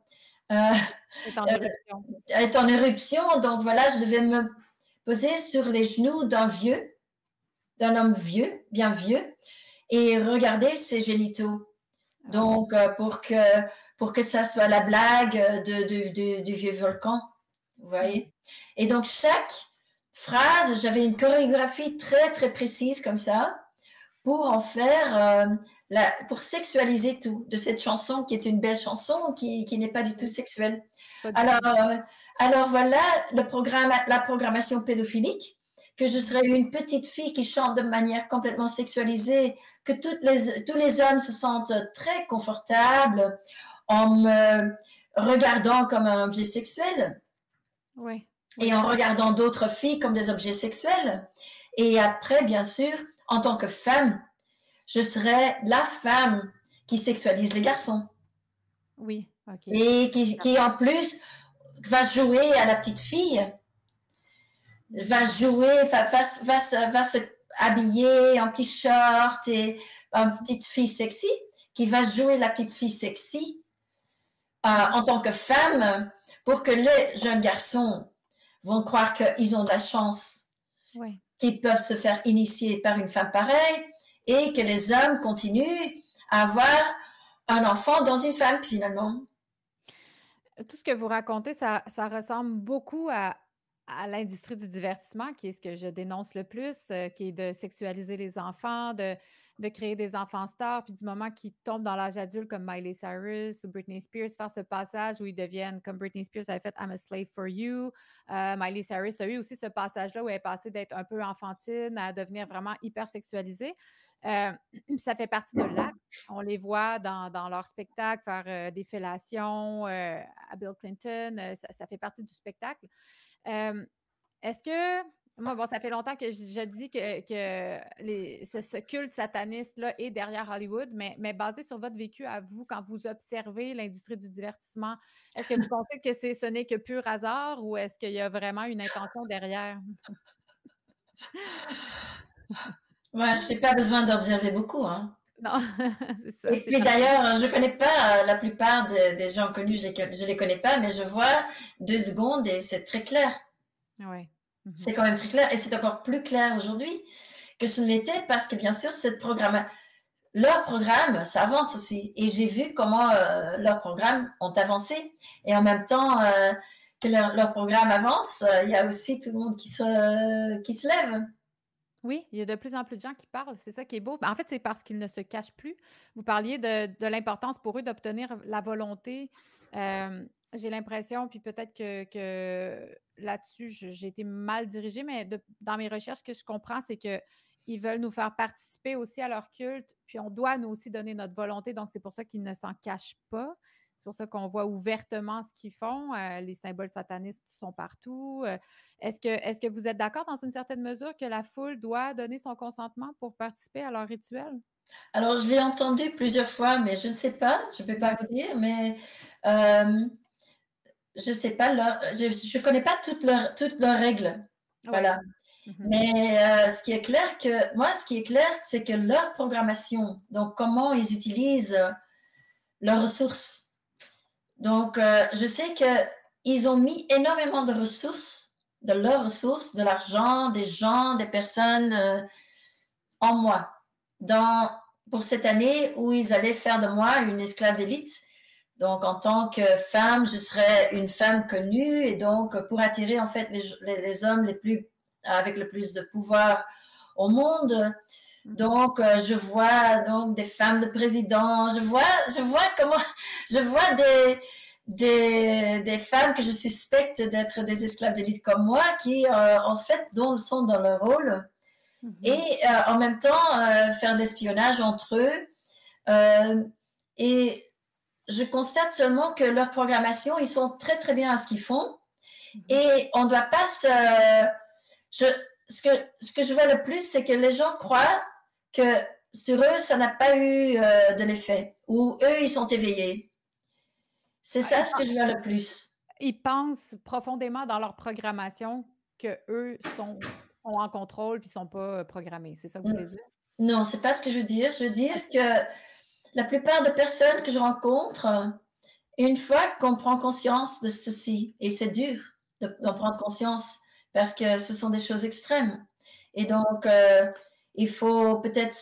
est en éruption. Donc voilà, je devais me poser sur les genoux d'un homme vieux, bien vieux, et regarder ses génitaux. Donc, pour que ça soit la blague du vieux volcan, vous voyez. Et donc, chaque phrase, j'avais une chorégraphie très, très précise comme ça, pour en faire, pour sexualiser tout, de cette chanson qui est une belle chanson, qui n'est pas du tout sexuelle. Alors voilà, la programmation pédophilique, que je serais une petite fille qui chante de manière complètement sexualisée que tous les hommes se sentent très confortables en me regardant comme un objet sexuel Oui, et oui, en regardant d'autres filles comme des objets sexuels. Et après, bien sûr, en tant que femme, je serais la femme qui sexualise les garçons oui, OK. et qui en plus va jouer à la petite fille, va Mhm. jouer, va se habiller en petit short et en petite fille sexy, qui va jouer la petite fille sexy Mhm. en tant que femme pour que les jeunes garçons vont croire qu'ils ont de la chance, Oui. qu'ils peuvent se faire initier par une femme pareille et que les hommes continuent à avoir un enfant dans une femme finalement. Tout ce que vous racontez, ça ressemble beaucoup à l'industrie du divertissement, qui est ce que je dénonce le plus, qui est de sexualiser les enfants, de créer des enfants stars, puis du moment qu'ils tombent dans l'âge adulte, comme Miley Cyrus ou Britney Spears, faire ce passage où ils deviennent, comme Britney Spears avait fait, I'm a slave for you. Miley Cyrus a eu aussi ce passage-là où elle est passée d'être un peu enfantine à devenir vraiment hyper sexualisée. Euh, Ça fait partie de l'acte. On les voit dans leurs spectacles faire des fellations à Bill Clinton. Ça fait partie du spectacle. Euh, Est-ce que, moi, bon, ça fait longtemps que je dis que ce culte sataniste-là est derrière Hollywood, mais basé sur votre vécu à vous, quand vous observez l'industrie du divertissement, est-ce que vous pensez que ce n'est que pur hasard ou est-ce qu'il y a vraiment une intention derrière? Moi, je n'ai pas besoin d'observer beaucoup, hein. Non, c'est ça, Et c'est puis parti. d'ailleurs, je ne connais pas la plupart des gens connus, je ne les connais pas, mais je vois 2 secondes et c'est très clair. Oui. Mhm. C'est quand même très clair et c'est encore plus clair aujourd'hui que ce ne l'était parce que bien sûr, leur programme, ça avance aussi. Et j'ai vu comment leurs programmes ont avancé. Et en même temps que leur programme avance, il y a aussi tout le monde qui se lève. Oui, il y a de plus en plus de gens qui parlent. C'est ça qui est beau. En fait, c'est parce qu'ils ne se cachent plus. Vous parliez de l'importance pour eux d'obtenir la volonté. J'ai l'impression, puis peut-être que là-dessus, j'ai été mal dirigée, mais dans mes recherches, ce que je comprends, c'est que ils veulent nous faire participer aussi à leur culte, puis on doit nous aussi donner notre volonté. Donc, c'est pour ça qu'ils ne s'en cachent pas. C'est pour ça qu'on voit ouvertement ce qu'ils font. Les symboles satanistes sont partout. Est-ce que vous êtes d'accord dans une certaine mesure que la foule doit donner son consentement pour participer à leur rituel? Alors, je l'ai entendu plusieurs fois, mais je ne sais pas, je ne peux pas Ouais. vous dire, mais euh, je ne sais pas, je connais pas toutes leurs règles. Oui. Voilà. Mhm. Mais ce qui est clair, c'est que leur programmation, donc comment ils utilisent leurs ressources. Donc, je sais qu'ils ont mis énormément de ressources, de leurs ressources, de l'argent, des gens, des personnes en moi. Pour cette année où ils allaient faire de moi une esclave d'élite. Donc, en tant que femme, je serais une femme connue et donc pour attirer en fait les hommes avec le plus de pouvoir au monde. Mhm. Donc, je vois donc des femmes de président, je vois comment, je vois des femmes que je suspecte d'être des esclaves d'élite comme moi qui, en fait, sont dans leur rôle et Mhm. en même temps faire de l'espionnage entre eux. Euh, et je constate seulement que leur programmation, ils sont très très bien à ce qu'ils font Mhm. et on ne doit pas je, ce que je vois le plus, c'est que les gens croient que sur eux, ça n'a pas eu de l'effet, ou eux, ils sont éveillés. C'est Ah, ça ce que je vois le plus. ils pensent profondément dans leur programmation qu'eux sont en contrôle puis ne sont pas programmés. C'est ça que vous Mm. voulez dire? Non, c'est pas ce que je veux dire. Je veux dire OK. que la plupart des personnes que je rencontre, une fois qu'on prend conscience de ceci, et c'est dur d'en Mhm. prendre conscience parce que ce sont des choses extrêmes. Et Oui. donc, il faut peut-être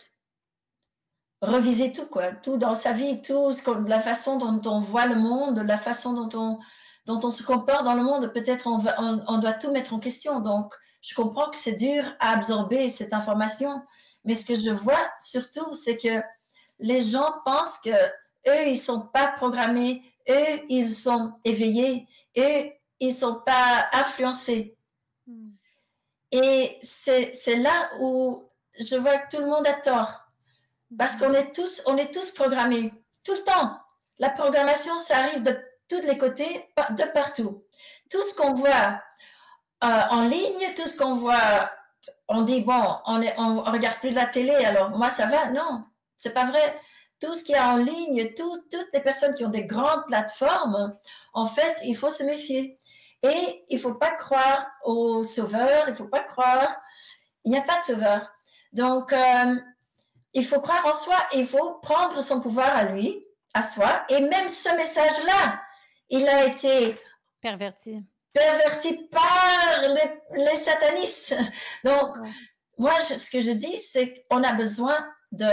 reviser tout, quoi, tout dans sa vie, la façon dont on voit le monde, la façon dont on se comporte dans le monde. Peut-être on doit tout mettre en question. Donc, je comprends que c'est dur à absorber cette information, mais ce que je vois surtout, c'est que les gens pensent que eux, ils sont pas programmés, eux, ils sont éveillés, eux, ils sont pas influencés. Mm. Et c'est là où je vois que tout le monde a tort. Parce on est tous programmés, tout le temps. La programmation, ça arrive de tous les côtés, de partout. Tout ce qu'on voit en ligne, tout ce qu'on voit, on dit, bon, on regarde plus de la télé, alors moi, ça va. Non, c'est pas vrai. Tout ce qui est en ligne, toutes les personnes qui ont des grandes plateformes, en fait, il faut se méfier. Et il ne faut pas croire au sauveur, il ne faut pas croire, il n'y a pas de sauveur. Donc, il faut croire en soi, il faut prendre son pouvoir à lui, à soi. Et même ce message-là, il a été perverti par les satanistes. Donc, moi, ce que je dis, c'est qu'on a besoin de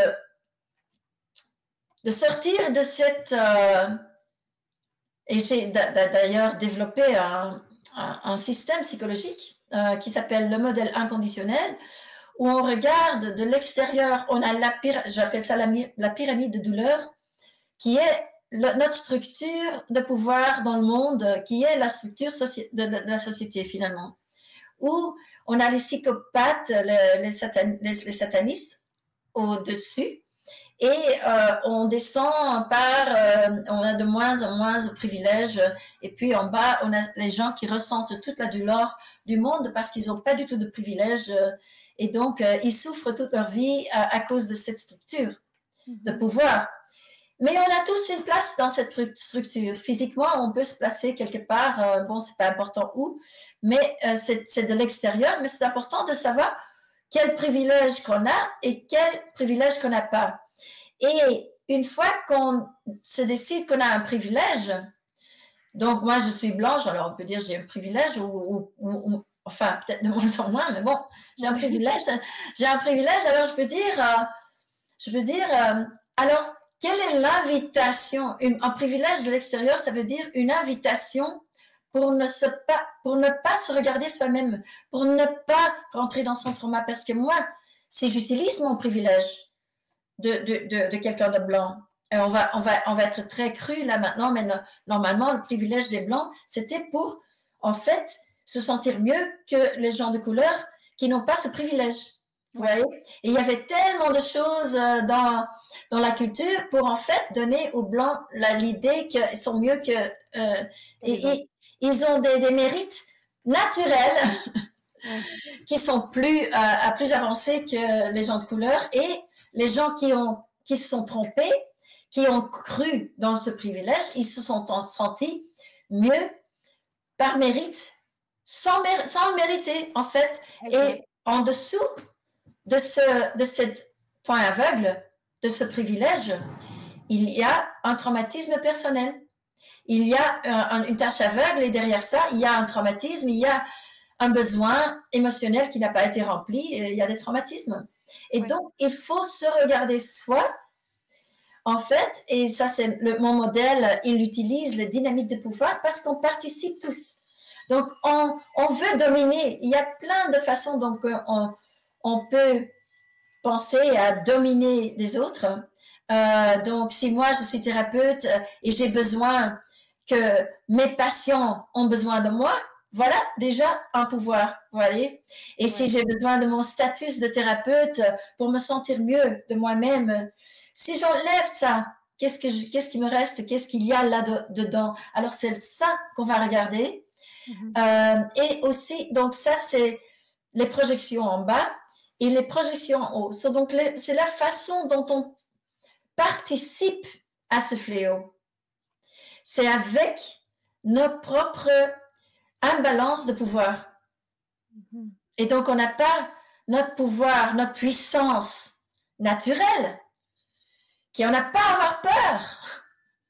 sortir de cette... et j'ai d'ailleurs développé un système psychologique qui s'appelle le modèle inconditionnel, où on regarde de l'extérieur, on a j'appelle ça la pyramide de douleur, qui est notre structure de pouvoir dans le monde, qui est la structure de la société finalement, où on a les psychopathes, les satanistes au-dessus, et on descend on a de moins en moins de privilèges, et puis en bas, on a les gens qui ressentent toute la douleur du monde parce qu'ils n'ont pas du tout de privilèges, et donc ils souffrent toute leur vie à cause de cette structure de pouvoir. Mais on a tous une place dans cette structure. Physiquement, on peut se placer quelque part, bon, c'est pas important où, mais c'est de l'extérieur, mais c'est important de savoir quel privilège qu'on a et quel privilège qu'on n'a pas. Et une fois qu'on se décide qu'on a un privilège, donc moi je suis blanche, alors on peut dire j'ai un privilège, enfin peut-être de moins en moins, mais bon, j'ai un privilège, alors je peux dire, alors quelle est l'invitation? Un privilège de l'extérieur, ça veut dire une invitation pour ne pas se regarder soi-même, pour ne pas rentrer dans son trauma, parce que moi, si j'utilise mon privilège de quelqu'un de blanc, et on va être très cru là maintenant, mais normalement, le privilège des blancs, c'était pour, en fait, se sentir mieux que les gens de couleur qui n'ont pas ce privilège. Vous voyez? Et il y avait tellement de choses dans la culture pour, en fait, donner aux blancs l'idée qu'ils sont mieux que... et ils ont des mérites naturels qui sont plus avancés que les gens de couleur, et les gens qui se sont trompés, qui ont cru dans ce privilège, ils se sont sentis mieux par mérite, sans le mériter, en fait. Et en dessous de ce point aveugle, de ce privilège, il y a un traumatisme personnel. Il y a une tâche aveugle, et derrière ça, il y a un traumatisme, il y a un besoin émotionnel qui n'a pas été rempli, et il y a des traumatismes. Et donc, il faut se regarder soi, en fait, et ça, c'est mon modèle, il utilise les dynamiques de pouvoir parce qu'on participe tous. Donc, on veut dominer. Il y a plein de façons dont on peut penser à dominer les autres. Donc, si moi, je suis thérapeute et j'ai besoin que mes patients ont besoin de moi, voilà déjà un pouvoir, vous voyez. Et si j'ai besoin de mon statut de thérapeute pour me sentir mieux de moi-même, si j'enlève ça, qu'est-ce qui me reste? Qu'est-ce qu'il y a là-dedans? Alors, c'est ça qu'on va regarder. Et aussi, donc ça, c'est les projections en bas et les projections en haut. Donc, c'est la façon dont on participe à ce fléau. C'est avec nos propres imbalances de pouvoir. Et donc, on n'a pas notre pouvoir, notre puissance naturelle, qu'on n'a pas à avoir peur.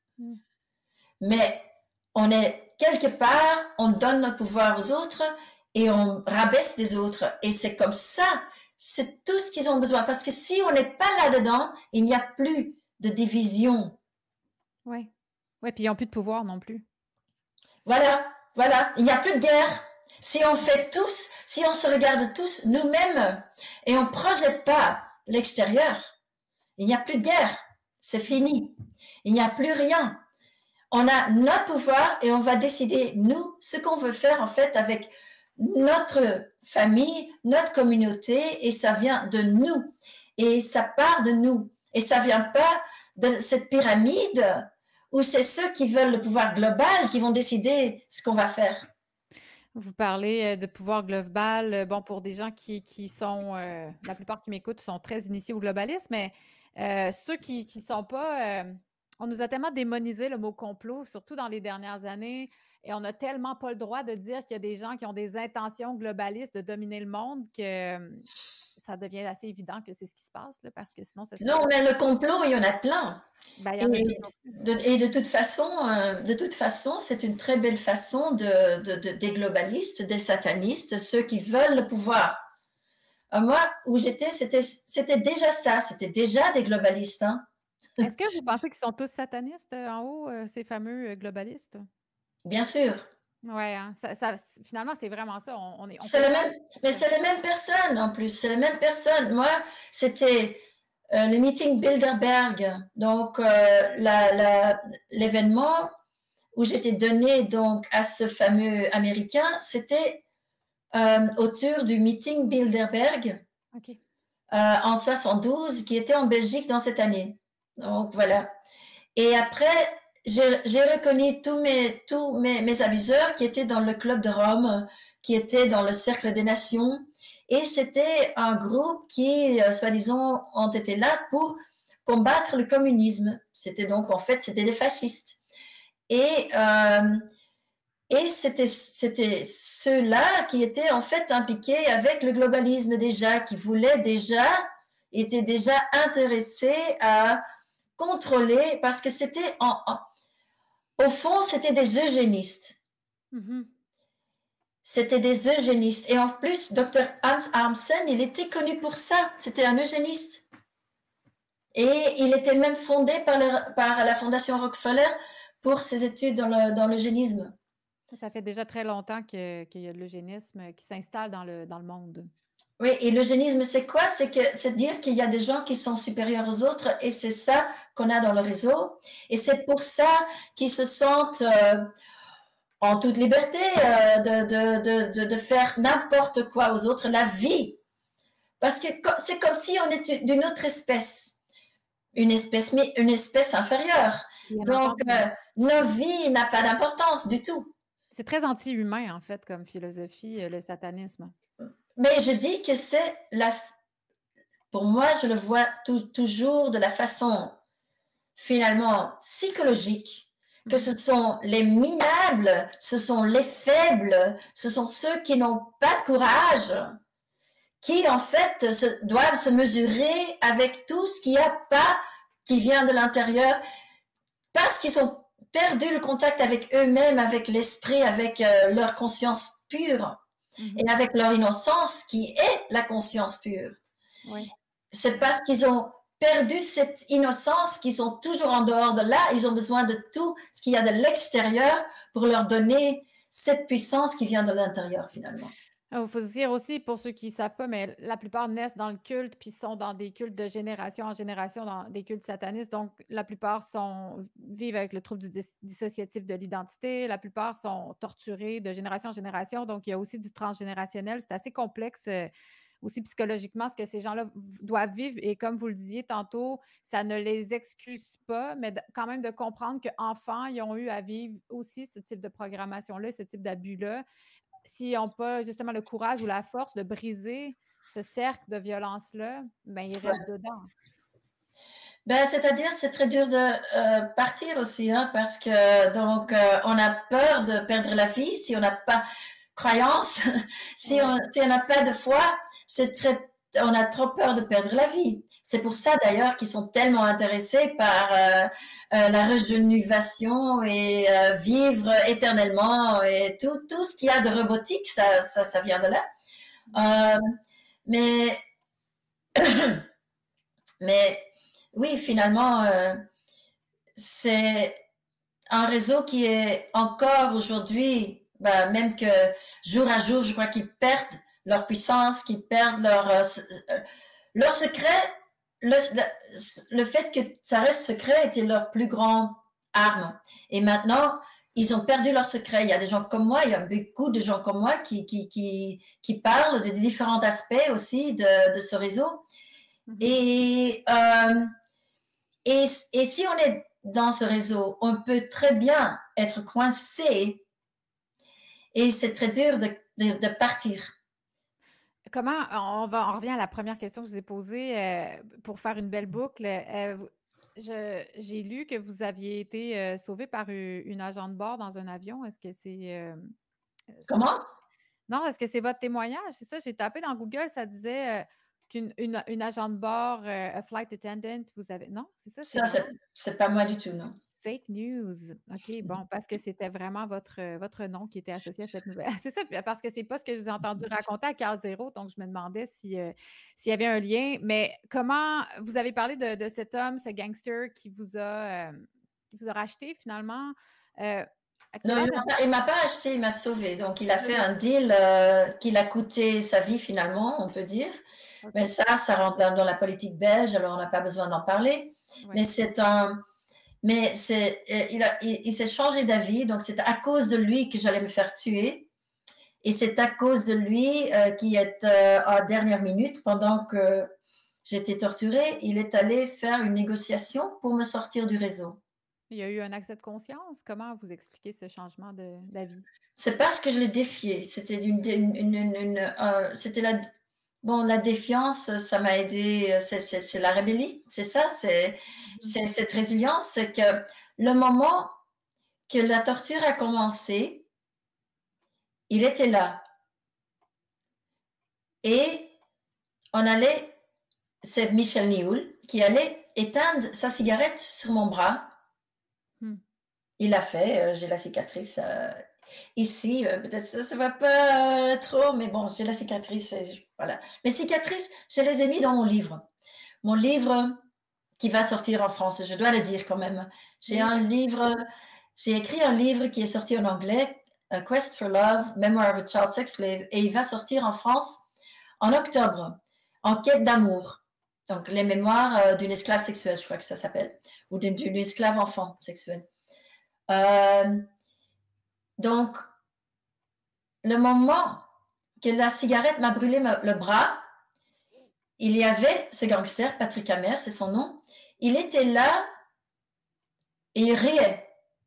Mais on est quelque part, on donne notre pouvoir aux autres et on rabaisse les autres. Et c'est comme ça, c'est tout ce qu'ils ont besoin. Parce que si on n'est pas là-dedans, il n'y a plus de division. Oui. Oui, puis ils n'ont plus de pouvoir non plus. Voilà. Il n'y a plus de guerre. Si on fait tous, si on se regarde tous nous-mêmes et on ne projette pas l'extérieur, il n'y a plus de guerre. C'est fini. Il n'y a plus rien. On a notre pouvoir et on va décider, nous, ce qu'on veut faire en fait avec notre famille, notre communauté, et ça vient de nous. Et ça part de nous. Et ça vient pas de cette pyramide où c'est ceux qui veulent le pouvoir global qui vont décider ce qu'on va faire. Vous parlez de pouvoir global. Bon, pour des gens qui sont, la plupart qui m'écoutent sont très initiés au globalisme, mais ceux qui sont pas, on nous a tellement démonisé le mot complot, surtout dans les dernières années, et on n'a tellement pas le droit de dire qu'il y a des gens qui ont des intentions globalistes de dominer le monde que ça devient assez évident que c'est ce qui se passe, là, parce que sinon, ce serait Non, pas. mais le complot, il y en a plein. Ben, il y en a Et toujours plus. et de toute façon, c'est une très belle façon des globalistes, des satanistes, ceux qui veulent le pouvoir. Moi, où j'étais, c'était déjà ça, c'était déjà des globalistes, hein. Est-ce que vous pensez qu'ils sont tous satanistes en haut, ces fameux globalistes? Bien sûr. Ouais, hein, finalement, c'est vraiment ça. On C'est fait les croire. mêmes, mais c'est les mêmes personnes en plus, c'est les mêmes personnes. Moi, c'était le meeting Bilderberg, donc l'événement où j'étais donné donc à ce fameux Américain, c'était autour du meeting Bilderberg OK. en 72, qui était en Belgique dans cette année. Donc voilà. Et après, j'ai reconnu mes abuseurs qui étaient dans le club de Rome, qui étaient dans le cercle des nations. Et c'était un groupe qui, soi-disant, ont été là pour combattre le communisme. C'était donc, en fait, c'était des fascistes. Et, euh, et c'était ceux-là qui étaient en fait impliqués avec le globalisme déjà, qui voulaient déjà, étaient déjà intéressés à contrôler, parce que au fond, c'était des eugénistes. Mhm. C'était des eugénistes. Et en plus, Dr. Hans Armsen, il était connu pour ça. C'était un eugéniste. Et il était même fondé par la Fondation Rockefeller pour ses études dans l'eugénisme. Ça fait déjà très longtemps qu'il y a de l'eugénisme qui s'installe dans le monde. Oui, et l'eugénisme, c'est quoi? C'est dire qu'il y a des gens qui sont supérieurs aux autres, et c'est ça qu'on a dans le réseau. Et c'est pour ça qu'ils se sentent en toute liberté de faire n'importe quoi aux autres, la vie. Parce que c'est comme si on était d'une autre espèce, une espèce inférieure. Bien Donc, entendu. nos vies n'ont pas d'importance du tout. C'est très anti-humain, en fait, comme philosophie, le satanisme. Mais je dis que pour moi, je le vois toujours de la façon finalement psychologique, que ce sont les minables, ce sont les faibles, ce sont ceux qui n'ont pas de courage, qui en fait doivent se mesurer avec tout ce qu'il n'y a pas, qui vient de l'intérieur, parce qu'ils ont perdu le contact avec eux-mêmes, avec l'esprit, avec leur conscience pure et avec leur innocence qui est la conscience pure. Oui. C'est parce qu'ils ont perdu cette innocence qu'ils sont toujours en dehors de là. Ils ont besoin de tout ce qu'il y a de l'extérieur pour leur donner cette puissance qui vient de l'intérieur finalement. Il faut se dire aussi, pour ceux qui ne savent pas, mais la plupart naissent dans le culte, puis sont dans des cultes de génération en génération, dans des cultes satanistes. Donc, la plupart vivent avec le trouble du dissociatif de l'identité. La plupart sont torturés de génération en génération. Donc, il y a aussi du transgénérationnel. C'est assez complexe aussi psychologiquement ce que ces gens-là doivent vivre. Et comme vous le disiez tantôt, ça ne les excuse pas, mais quand même de comprendre qu'enfants, ils ont eu à vivre aussi ce type de programmation-là, ce type d'abus-là. S'ils n'ont pas justement le courage ou la force de briser ce cercle de violence-là, ben, ils restent dedans. Ben, c'est-à-dire, c'est très dur de partir aussi, hein, parce que donc on a peur de perdre la vie si on n'a pas croyance, si on n'a pas de foi, on a trop peur de perdre la vie. C'est pour ça d'ailleurs qu'ils sont tellement intéressés par la régénération et vivre éternellement et tout ce qu'il y a de robotique, ça vient de là. Mais mais oui, finalement, c'est un réseau qui est encore aujourd'hui, ben, même que jour à jour, je crois qu'ils perdent leur puissance, qu'ils perdent leur secret. Le fait que ça reste secret était leur plus grande arme. Et maintenant, ils ont perdu leur secret. Il y a des gens comme moi, il y a beaucoup de gens comme moi qui parlent des différents aspects aussi de ce réseau. Et Et si on est dans ce réseau, on peut très bien être coincé et c'est très dur de partir. Comment on revient à la première question que je vous ai posée pour faire une belle boucle. J'ai lu que vous aviez été sauvé par une agent de bord dans un avion. Est-ce que c'est Comment? non, est-ce que c'est votre témoignage? C'est ça, j'ai tapé dans Google, ça disait une agent de bord, a flight attendant, vous avez. Non, c'est ça, c'est Ça, vraiment c'est pas moi du tout, non. fake news. OK, bon, parce que c'était vraiment votre nom qui était associé à cette nouvelle. C'est ça, parce que c'est pas ce que je vous ai entendu raconter à Carl Zero, donc je me demandais si, s'il y avait un lien. Mais comment vous avez parlé de cet homme, ce gangster qui vous a racheté finalement? À Non, quel âge il m'a pas acheté, il m'a sauvé. Donc, il a fait un deal qui l'a coûté sa vie finalement, on peut dire. Mais OK, ça rentre dans la politique belge, alors on n'a pas besoin d'en parler. ouais. Mais il s'est changé d'avis. Donc, c'est à cause de lui que j'allais me faire tuer. Et c'est à cause de lui qui est en dernière minute, pendant que j'étais torturée, il est allé faire une négociation pour me sortir du réseau. Il y a eu un accès de conscience? Comment vous expliquez ce changement d'avis? C'est parce que je l'ai défié. C'était la défiance, ça m'a aidé. C'est la rébellion, c'est ça, Mhm. c'est cette résilience, c'est que le moment que la torture a commencé, il était là. Et on allait, c'est Michel Nioul qui allait éteindre sa cigarette sur mon bras. Hmm. Il l'a fait, j'ai la cicatrice ici, peut-être ça se voit pas trop, mais bon, j'ai la cicatrice, voilà. Mes cicatrices, je les ai mis dans mon livre. Mon livre qui va sortir en France, je dois le dire quand même. Oui, J'ai écrit un livre qui est sorti en anglais, A Quest for Love, Memoir of a Child Sex Slave, et il va sortir en France en octobre, En quête d'amour. Donc, les mémoires d'une esclave sexuelle, je crois que ça s'appelle, ou d'une esclave enfant sexuelle. Donc, le moment que la cigarette m'a brûlé le bras, il y avait ce gangster, Patrick Hammer, c'est son nom, il était là et il riait.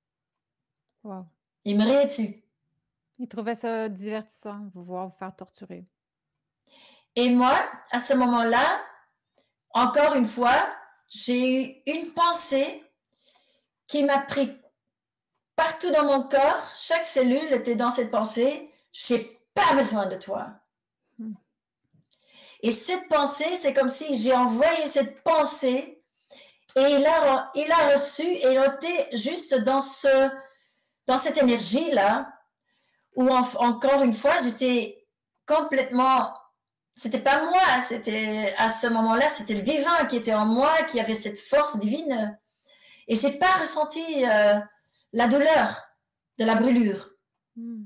wow. Il me riait dessus. Il trouvait ça divertissant, vous voir vous faire torturer. Et moi, à ce moment-là, encore une fois, j'ai eu une pensée qui m'a pris partout dans mon corps. Chaque cellule était dans cette pensée. J'ai pas besoin de toi. Hmm. Et cette pensée, c'est comme si j'ai envoyé cette pensée et il a reçu et il était juste dans cette énergie-là où encore une fois, j'étais complètement, c'était pas moi, c'était à ce moment-là, c'était le divin qui était en moi, qui avait cette force divine. Et j'ai pas ressenti la douleur de la brûlure. Hmm.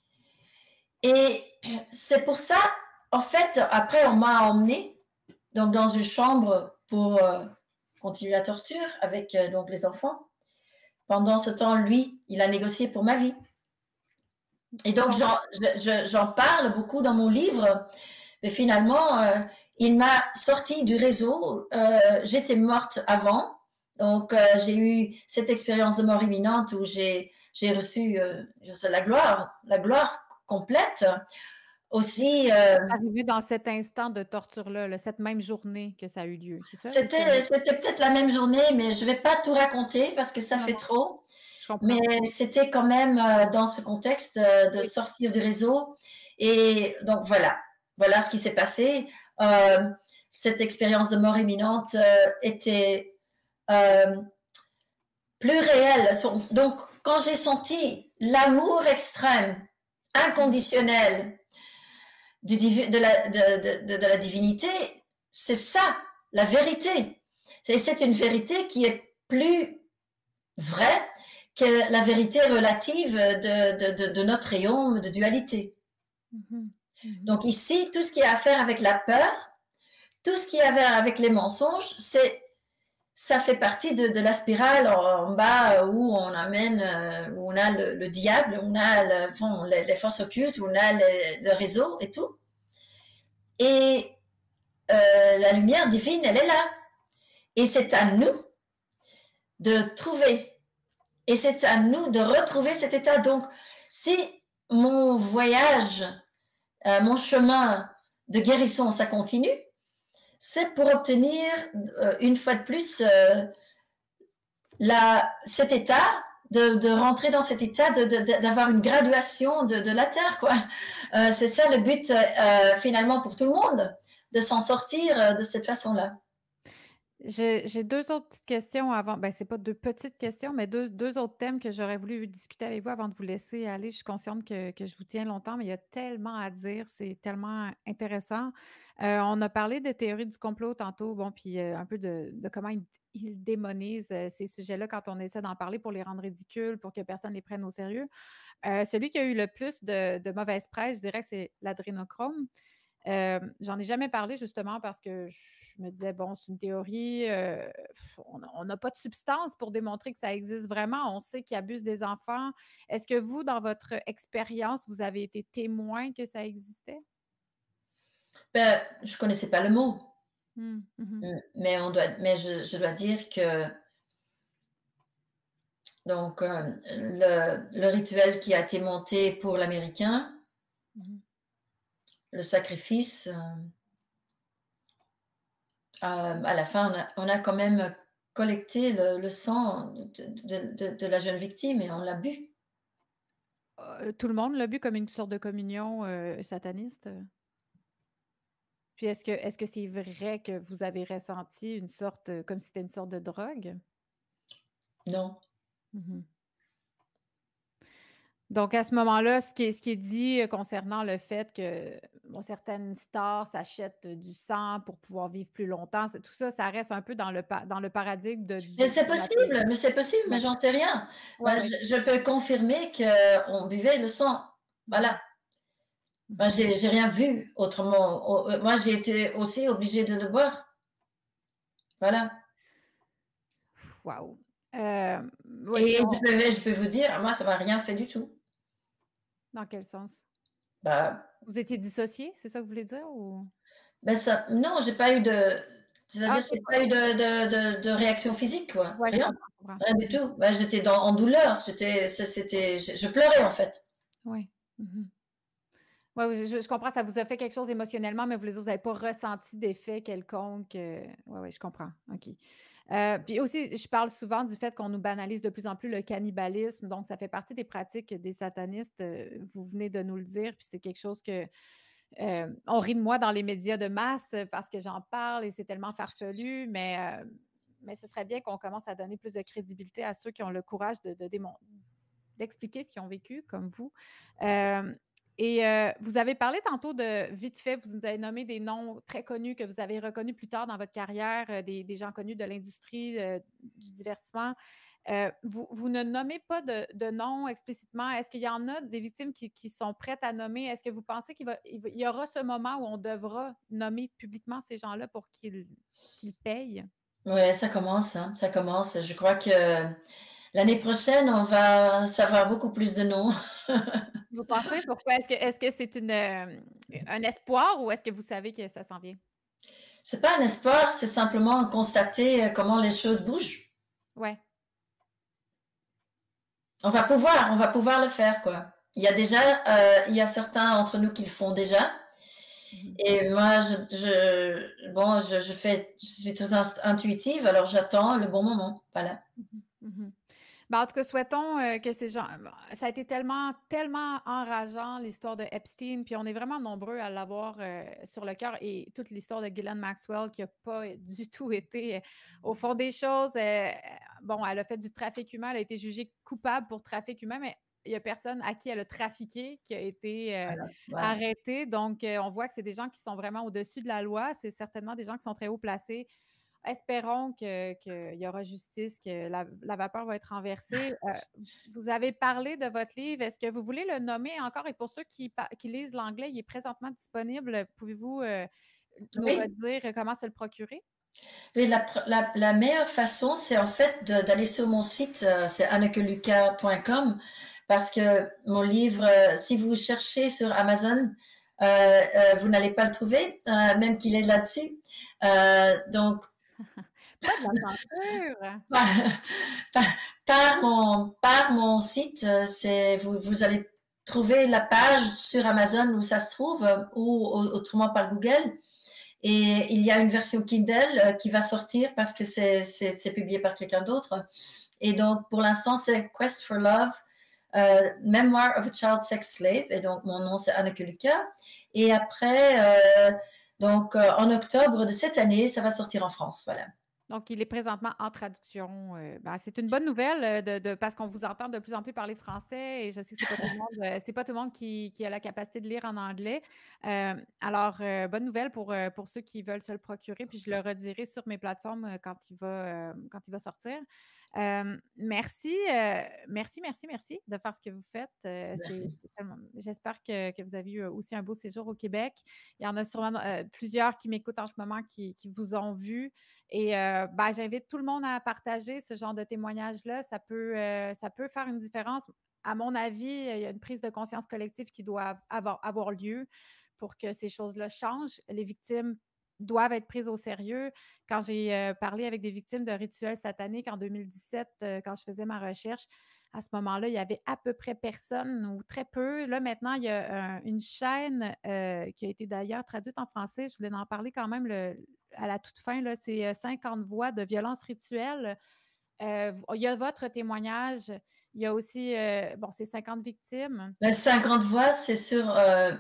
Et c'est pour ça, en fait, après, on m'a emmené donc dans une chambre pour continuer la torture avec donc les enfants. Pendant ce temps, lui, il a négocié pour ma vie. Et donc, Bon, j'en parle beaucoup dans mon livre, mais finalement, il m'a sorti du réseau. J'étais morte avant, donc j'ai eu cette expérience de mort imminente où j'ai reçu la gloire complète. Aussi, arrivé dans cet instant de torture-là, là, cette même journée que ça a eu lieu, c'est ça? c'était peut-être la même journée, mais je ne vais pas tout raconter parce que ça Non, fait non, trop. je Mais comprends. c'était quand même dans ce contexte de Oui. sortir du réseau. Et donc voilà ce qui s'est passé. Euh, Cette expérience de mort imminente était euh, plus réelle. Donc quand j'ai senti l'amour extrême, inconditionnel de la divinité, c'est ça, la vérité. C'est une vérité qui est plus vraie que la vérité relative de notre rayon de dualité. Mhm. Mhm. Donc ici, tout ce qui a à faire avec la peur, tout ce qui a à faire avec les mensonges, ça fait partie de la spirale en bas où on amène, où on a le diable, où on a les forces occultes, où on a le réseau et tout. Et la lumière divine, elle est là. Et c'est à nous de trouver. Et c'est à nous de retrouver cet état. Donc, si mon voyage, mon chemin de guérison, ça continue, c'est pour obtenir, une fois de plus, cet état, de rentrer dans cet état, d'avoir une graduation de la Terre, quoi. C'est ça le but, finalement, pour tout le monde, de s'en sortir de cette façon-là. J'ai 2 autres petites questions avant ben, c'est pas 2 petites questions, mais deux autres thèmes que j'aurais voulu discuter avec vous avant de vous laisser aller. Je suis consciente que je vous tiens longtemps, mais il y a tellement à dire, c'est tellement intéressant. On a parlé de théorie du complot tantôt, bon, puis, un peu de comment ils démonisent, ces sujets-là quand on essaie d'en parler pour les rendre ridicules, pour que personne les prenne au sérieux. Celui qui a eu le plus de mauvaise presse, je dirais que c'est l'adrénochrome. J'en ai jamais parlé justement parce que je me disais: «Bon, c'est une théorie, on n'a pas de substance pour démontrer que ça existe vraiment. On sait qu'ils abusent des enfants». Est-ce que vous, dans votre expérience, vous avez été témoin que ça existait? Ben, je connaissais pas le mot, Mmh. Mmh. mais je dois dire que donc, le rituel qui a été monté pour l'américain, Mmh. le sacrifice, à la fin, on a quand même collecté le sang de la jeune victime et on l'a bu. Tout le monde l'a bu comme une sorte de communion, sataniste? Puis est-ce que c'est vrai que vous avez ressenti une sorte, comme si c'était une sorte de drogue? Non. Mmh. Donc à ce moment-là, ce qui est dit, concernant le fait que, bon, certaines stars s'achètent, du sang pour pouvoir vivre plus longtemps, c'est tout ça, ça reste un peu dans le paradigme de du de la thé Mais c'est possible, mais ouais, j'en sais rien. ouais, Moi, ouais. je peux confirmer qu'on buvait le sang. Mmh Voilà. mh. Moi, Mmh. j'ai rien vu autrement. Moi, j'ai été aussi obligée de le boire. Voilà. Waouh! Oui, Et on je peux vous dire, moi, ça m'a rien fait du tout. dans quel sens? Bah, Vous étiez dissociés, c'est ça que vous voulez dire ou? ça non, j'ai pas eu de Ah c'est-à-dire, OK, j'ai pas eu de réaction physique, quoi. ouais, Rien, je comprends. rien du Mmh. tout. Bah, j'étais en douleur, c'était je pleurais, en fait. Ouais. Mmh. Ouais, oui, je comprends, ça vous a fait quelque chose émotionnellement, mais vous les autres, vous avez pas ressenti d'effet quelconque, ouais, ouais, je comprends, OK. Puis aussi, je parle souvent du fait qu'on nous banalise de plus en plus le cannibalisme, donc ça fait partie des pratiques des satanistes, vous venez de nous le dire, puis c'est quelque chose que, on rit de moi dans les médias de masse, parce que j'en parle et c'est tellement farfelu, mais ce serait bien qu'on commence à donner plus de crédibilité à ceux qui ont le courage d'expliquer ce qu'ils ont vécu, comme vous. Hem et vous avez parlé tantôt de vite fait, vous nous avez nommé des noms très connus que vous avez reconnus plus tard dans votre carrière, des gens connus de l'industrie, du divertissement. Vous ne nommez pas de noms explicitement. Est-ce qu'il y en a des victimes qui sont prêtes à nommer? Est-ce que vous pensez qu'il y aura ce moment où on devra nommer publiquement ces gens-là pour qu'ils payent? Ouais, ça commence, hein, ça commence. Je crois que l'année prochaine, on va savoir beaucoup plus de noms. Vous pensez? Pourquoi? Est-ce que c'est un espoir ou est-ce que vous savez que ça s'en vient? C'est pas un espoir, c'est simplement constater, comment les choses bougent. Ouais. On va pouvoir le faire, quoi. Il y a certains entre nous qui le font déjà Mmh. et moi bon, je suis très intuitive, alors j'attends le bon moment, voilà. Mmh mh. Mmh. Ben, en tout cas, souhaitons, que ces gens ça a été tellement, tellement enrageant l'histoire de Epstein, puis on est vraiment nombreux à l'avoir, sur le cœur et toute l'histoire de Ghislaine Maxwell qui a pas du tout été, au fond des choses, bon, elle a fait du trafic humain, elle a été jugée coupable pour trafic humain, mais il y a personne à qui elle a trafiqué qui a été, Voilà, voilà. arrêté donc on voit que c'est des gens qui sont vraiment au-dessus de la loi. C'est certainement des gens qui sont très haut placés. Espérons qu'il y aura justice, que la vapeur va être renversée. Vous avez parlé de votre livre. Est-ce que vous voulez le nommer encore? Et pour ceux qui lisent l'anglais, il est présentement disponible. Pouvez-vous nous Oui, redire comment se le procurer? et la meilleure façon, c'est en fait d'aller sur mon site, c'est annekelucas.com parce que mon livre, si vous cherchez sur Amazon, vous n'allez pas le trouver, même qu'il est là-dessus. Donc Pas de la censure! par, par- par mon site, vous allez trouver la page sur Amazon où ça se trouve, ou autrement par Google. Et il y a une version Kindle qui va sortir parce que c'est publié par quelqu'un d'autre. Et donc, pour l'instant, c'est Quest for Love, Memoir of a Child Sex Slave. Et donc, mon nom, c'est Anneke Lucas. Et après, en octobre de cette année, ça va sortir en France. Voilà. Donc, il est présentement en traduction. C'est une bonne nouvelle parce qu'on vous entend de plus en plus parler français et je sais que c'est pas tout le monde, c'est pas tout le monde qui a la capacité de lire en anglais. Bonne nouvelle pour ceux qui veulent se le procurer. Puis je le redirai sur mes plateformes quand il va sortir. Merci de faire ce que vous faites. Merci. J'espère que vous avez eu aussi un beau séjour au Québec. Il y en a sûrement plusieurs qui m'écoutent en ce moment qui vous ont vu. Et j'invite tout le monde à partager ce genre de témoignage-là. Ça peut faire une différence. À mon avis, il y a une prise de conscience collective qui doit avoir lieu pour que ces choses-là changent. Les victimes doivent être prises au sérieux. Quand j'ai parlé avec des victimes de rituels sataniques en 2017, quand je faisais ma recherche, à ce moment-là, il y avait à peu près personne ou très peu. Là, maintenant, il y a une chaîne qui a été d'ailleurs traduite en français. Je voulais en parler quand même à la toute fin. Là, c'est 50 voix de violence rituelle. Il y a votre témoignage. Il y a aussi, c'est 50 victimes. Les 50 voix, c'est sur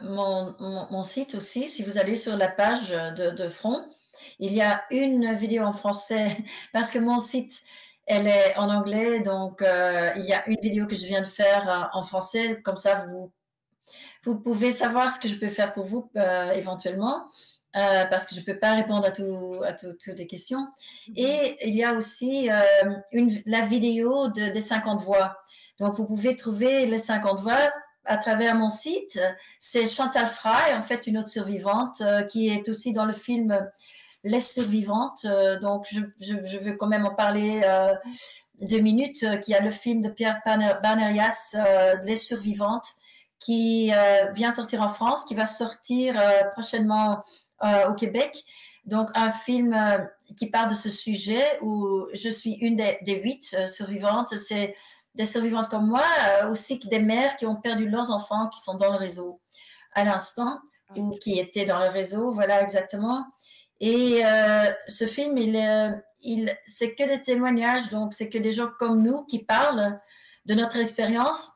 mon site aussi. Si vous allez sur la page de Front, il y a une vidéo en français parce que mon site, elle est en anglais. Donc, il y a une vidéo que je viens de faire en français. Comme ça, vous pouvez savoir ce que je peux faire pour vous éventuellement. Parce que je ne peux pas répondre à toutes les questions. Et il y a aussi la vidéo des 50 voix. Donc, vous pouvez trouver les 50 voix à travers mon site. C'est Chantal Fry, en fait, une autre survivante, qui est aussi dans le film Les Survivantes. Donc, je veux quand même en parler 2 minutes, qu'il y a le film de Pierre Banerias, Les Survivantes, qui vient de sortir en France, qui va sortir prochainement au Québec. Donc, un film qui parle de ce sujet où je suis une des 8 survivantes. C'est des survivantes comme moi, aussi que des mères qui ont perdu leurs enfants, qui sont dans le réseau à l'instant, ou qui étaient dans le réseau, voilà exactement. Et ce film, c'est que des témoignages, donc c'est que des gens comme nous qui parlent de notre expérience.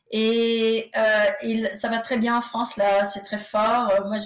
Et ça va très bien en France, là, c'est très fort. Moi,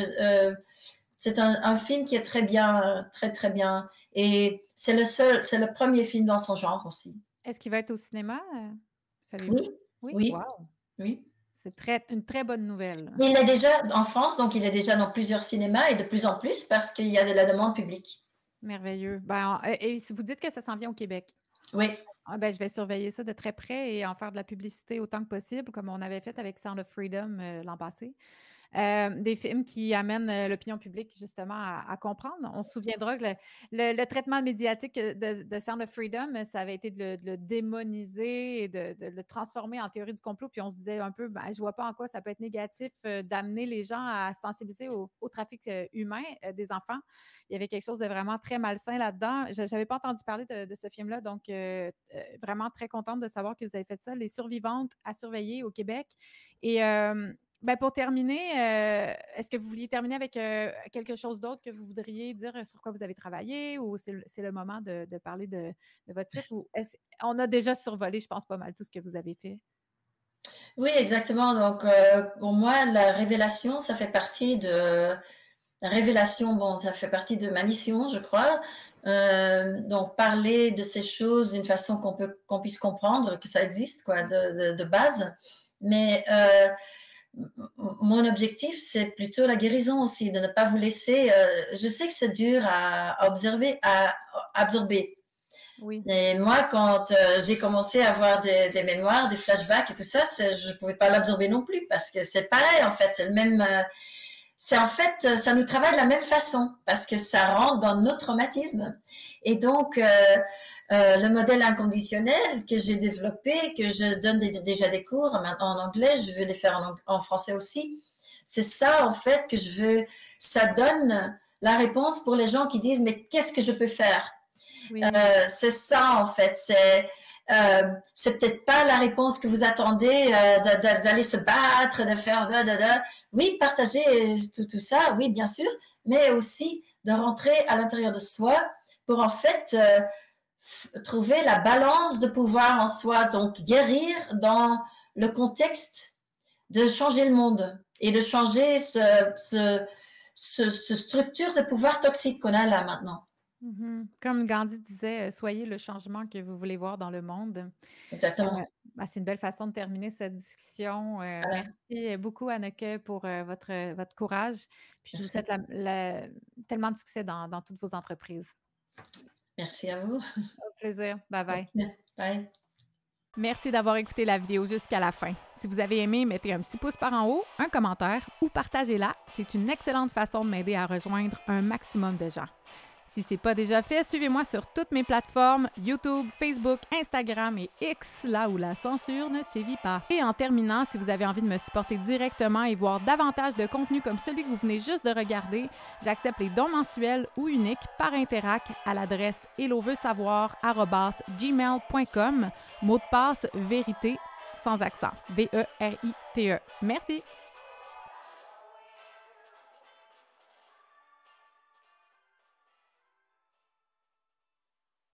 c'est un film qui est très bien, très très bien. Et c'est le premier film dans son genre aussi. Est-ce qu'il va être au cinéma? Savez-vous? Oui, Oui? oui, Wow! oui. C'est une très bonne nouvelle. Il est déjà en France, donc il est déjà dans plusieurs cinémas et de plus en plus parce qu'il y a de la demande publique. Merveilleux. Et si vous dites que ça s'en vient au Québec. Oui. Je vais surveiller ça de très près et en faire de la publicité autant que possible, comme on avait fait avec Sound of Freedom l'an passé. Des films qui amènent l'opinion publique justement à comprendre. On se souviendra que le traitement médiatique de Sound of Freedom, ça avait été de le démoniser et de le transformer en théorie du complot. Puis on se disait un peu, je vois pas en quoi ça peut être négatif d'amener les gens à sensibiliser au trafic humain des enfants. Il y avait quelque chose de vraiment très malsain là-dedans. Je n'avais pas entendu parler de ce film-là, donc vraiment très contente de savoir que vous avez fait ça. Les survivantes à surveiller au Québec. Et pour terminer, est-ce que vous vouliez terminer avec quelque chose d'autre que vous voudriez dire sur quoi vous avez travaillé ou c'est le moment de parler de votre site? Ou on a déjà survolé, je pense, pas mal tout ce que vous avez fait? Oui, exactement. Donc, pour moi, la révélation, ça fait partie de ma mission, je crois. Donc, parler de ces choses d'une façon qu'on puisse comprendre que ça existe, quoi, de base. Mais mon objectif, c'est plutôt la guérison aussi, de ne pas vous laisser. Je sais que c'est dur à absorber. Oui. Et moi, quand j'ai commencé à avoir des mémoires, des flashbacks et tout ça, je ne pouvais pas l'absorber non plus parce que c'est pareil, en fait. C'est le même. Ça nous travaille de la même façon parce que ça rentre dans notre traumatisme. Et donc, le modèle inconditionnel que j'ai développé, que je donne déjà des cours en anglais, je veux les faire en français aussi. C'est ça, en fait, ça donne la réponse pour les gens qui disent, mais qu'est-ce que je peux faire? Oui. C'est ça, en fait. C'est peut-être pas la réponse que vous attendez, d'aller se battre, de faire Oui, partager tout ça, oui, bien sûr, mais aussi de rentrer à l'intérieur de soi pour en fait trouver la balance de pouvoir en soi, donc guérir dans le contexte de changer le monde et de changer ce structure de pouvoir toxique qu'on a là maintenant. Mhm. Comme Gandhi disait, soyez le changement que vous voulez voir dans le monde. Euh, Exactement. c'est une belle façon de terminer cette discussion. Voilà. Merci beaucoup, Anneke, pour votre courage. Puis je vous souhaite Merci. tellement de succès dans toutes vos entreprises. Merci à vous. Au plaisir. Bye bye. Ok. Bye. Merci d'avoir écouté la vidéo jusqu'à la fin. Si vous avez aimé, mettez un petit pouce par en haut, un commentaire ou partagez-la. C'est une excellente façon de m'aider à rejoindre un maximum de gens. Si ce n'est pas déjà fait, suivez-moi sur toutes mes plateformes YouTube, Facebook, Instagram et X, là où la censure ne sévit pas. Et en terminant, si vous avez envie de me supporter directement et voir davantage de contenu comme celui que vous venez juste de regarder, j'accepte les dons mensuels ou uniques par Interac à l'adresse helloveusavoir@gmail.com, mot de passe vérité sans accent, VERITE. Merci!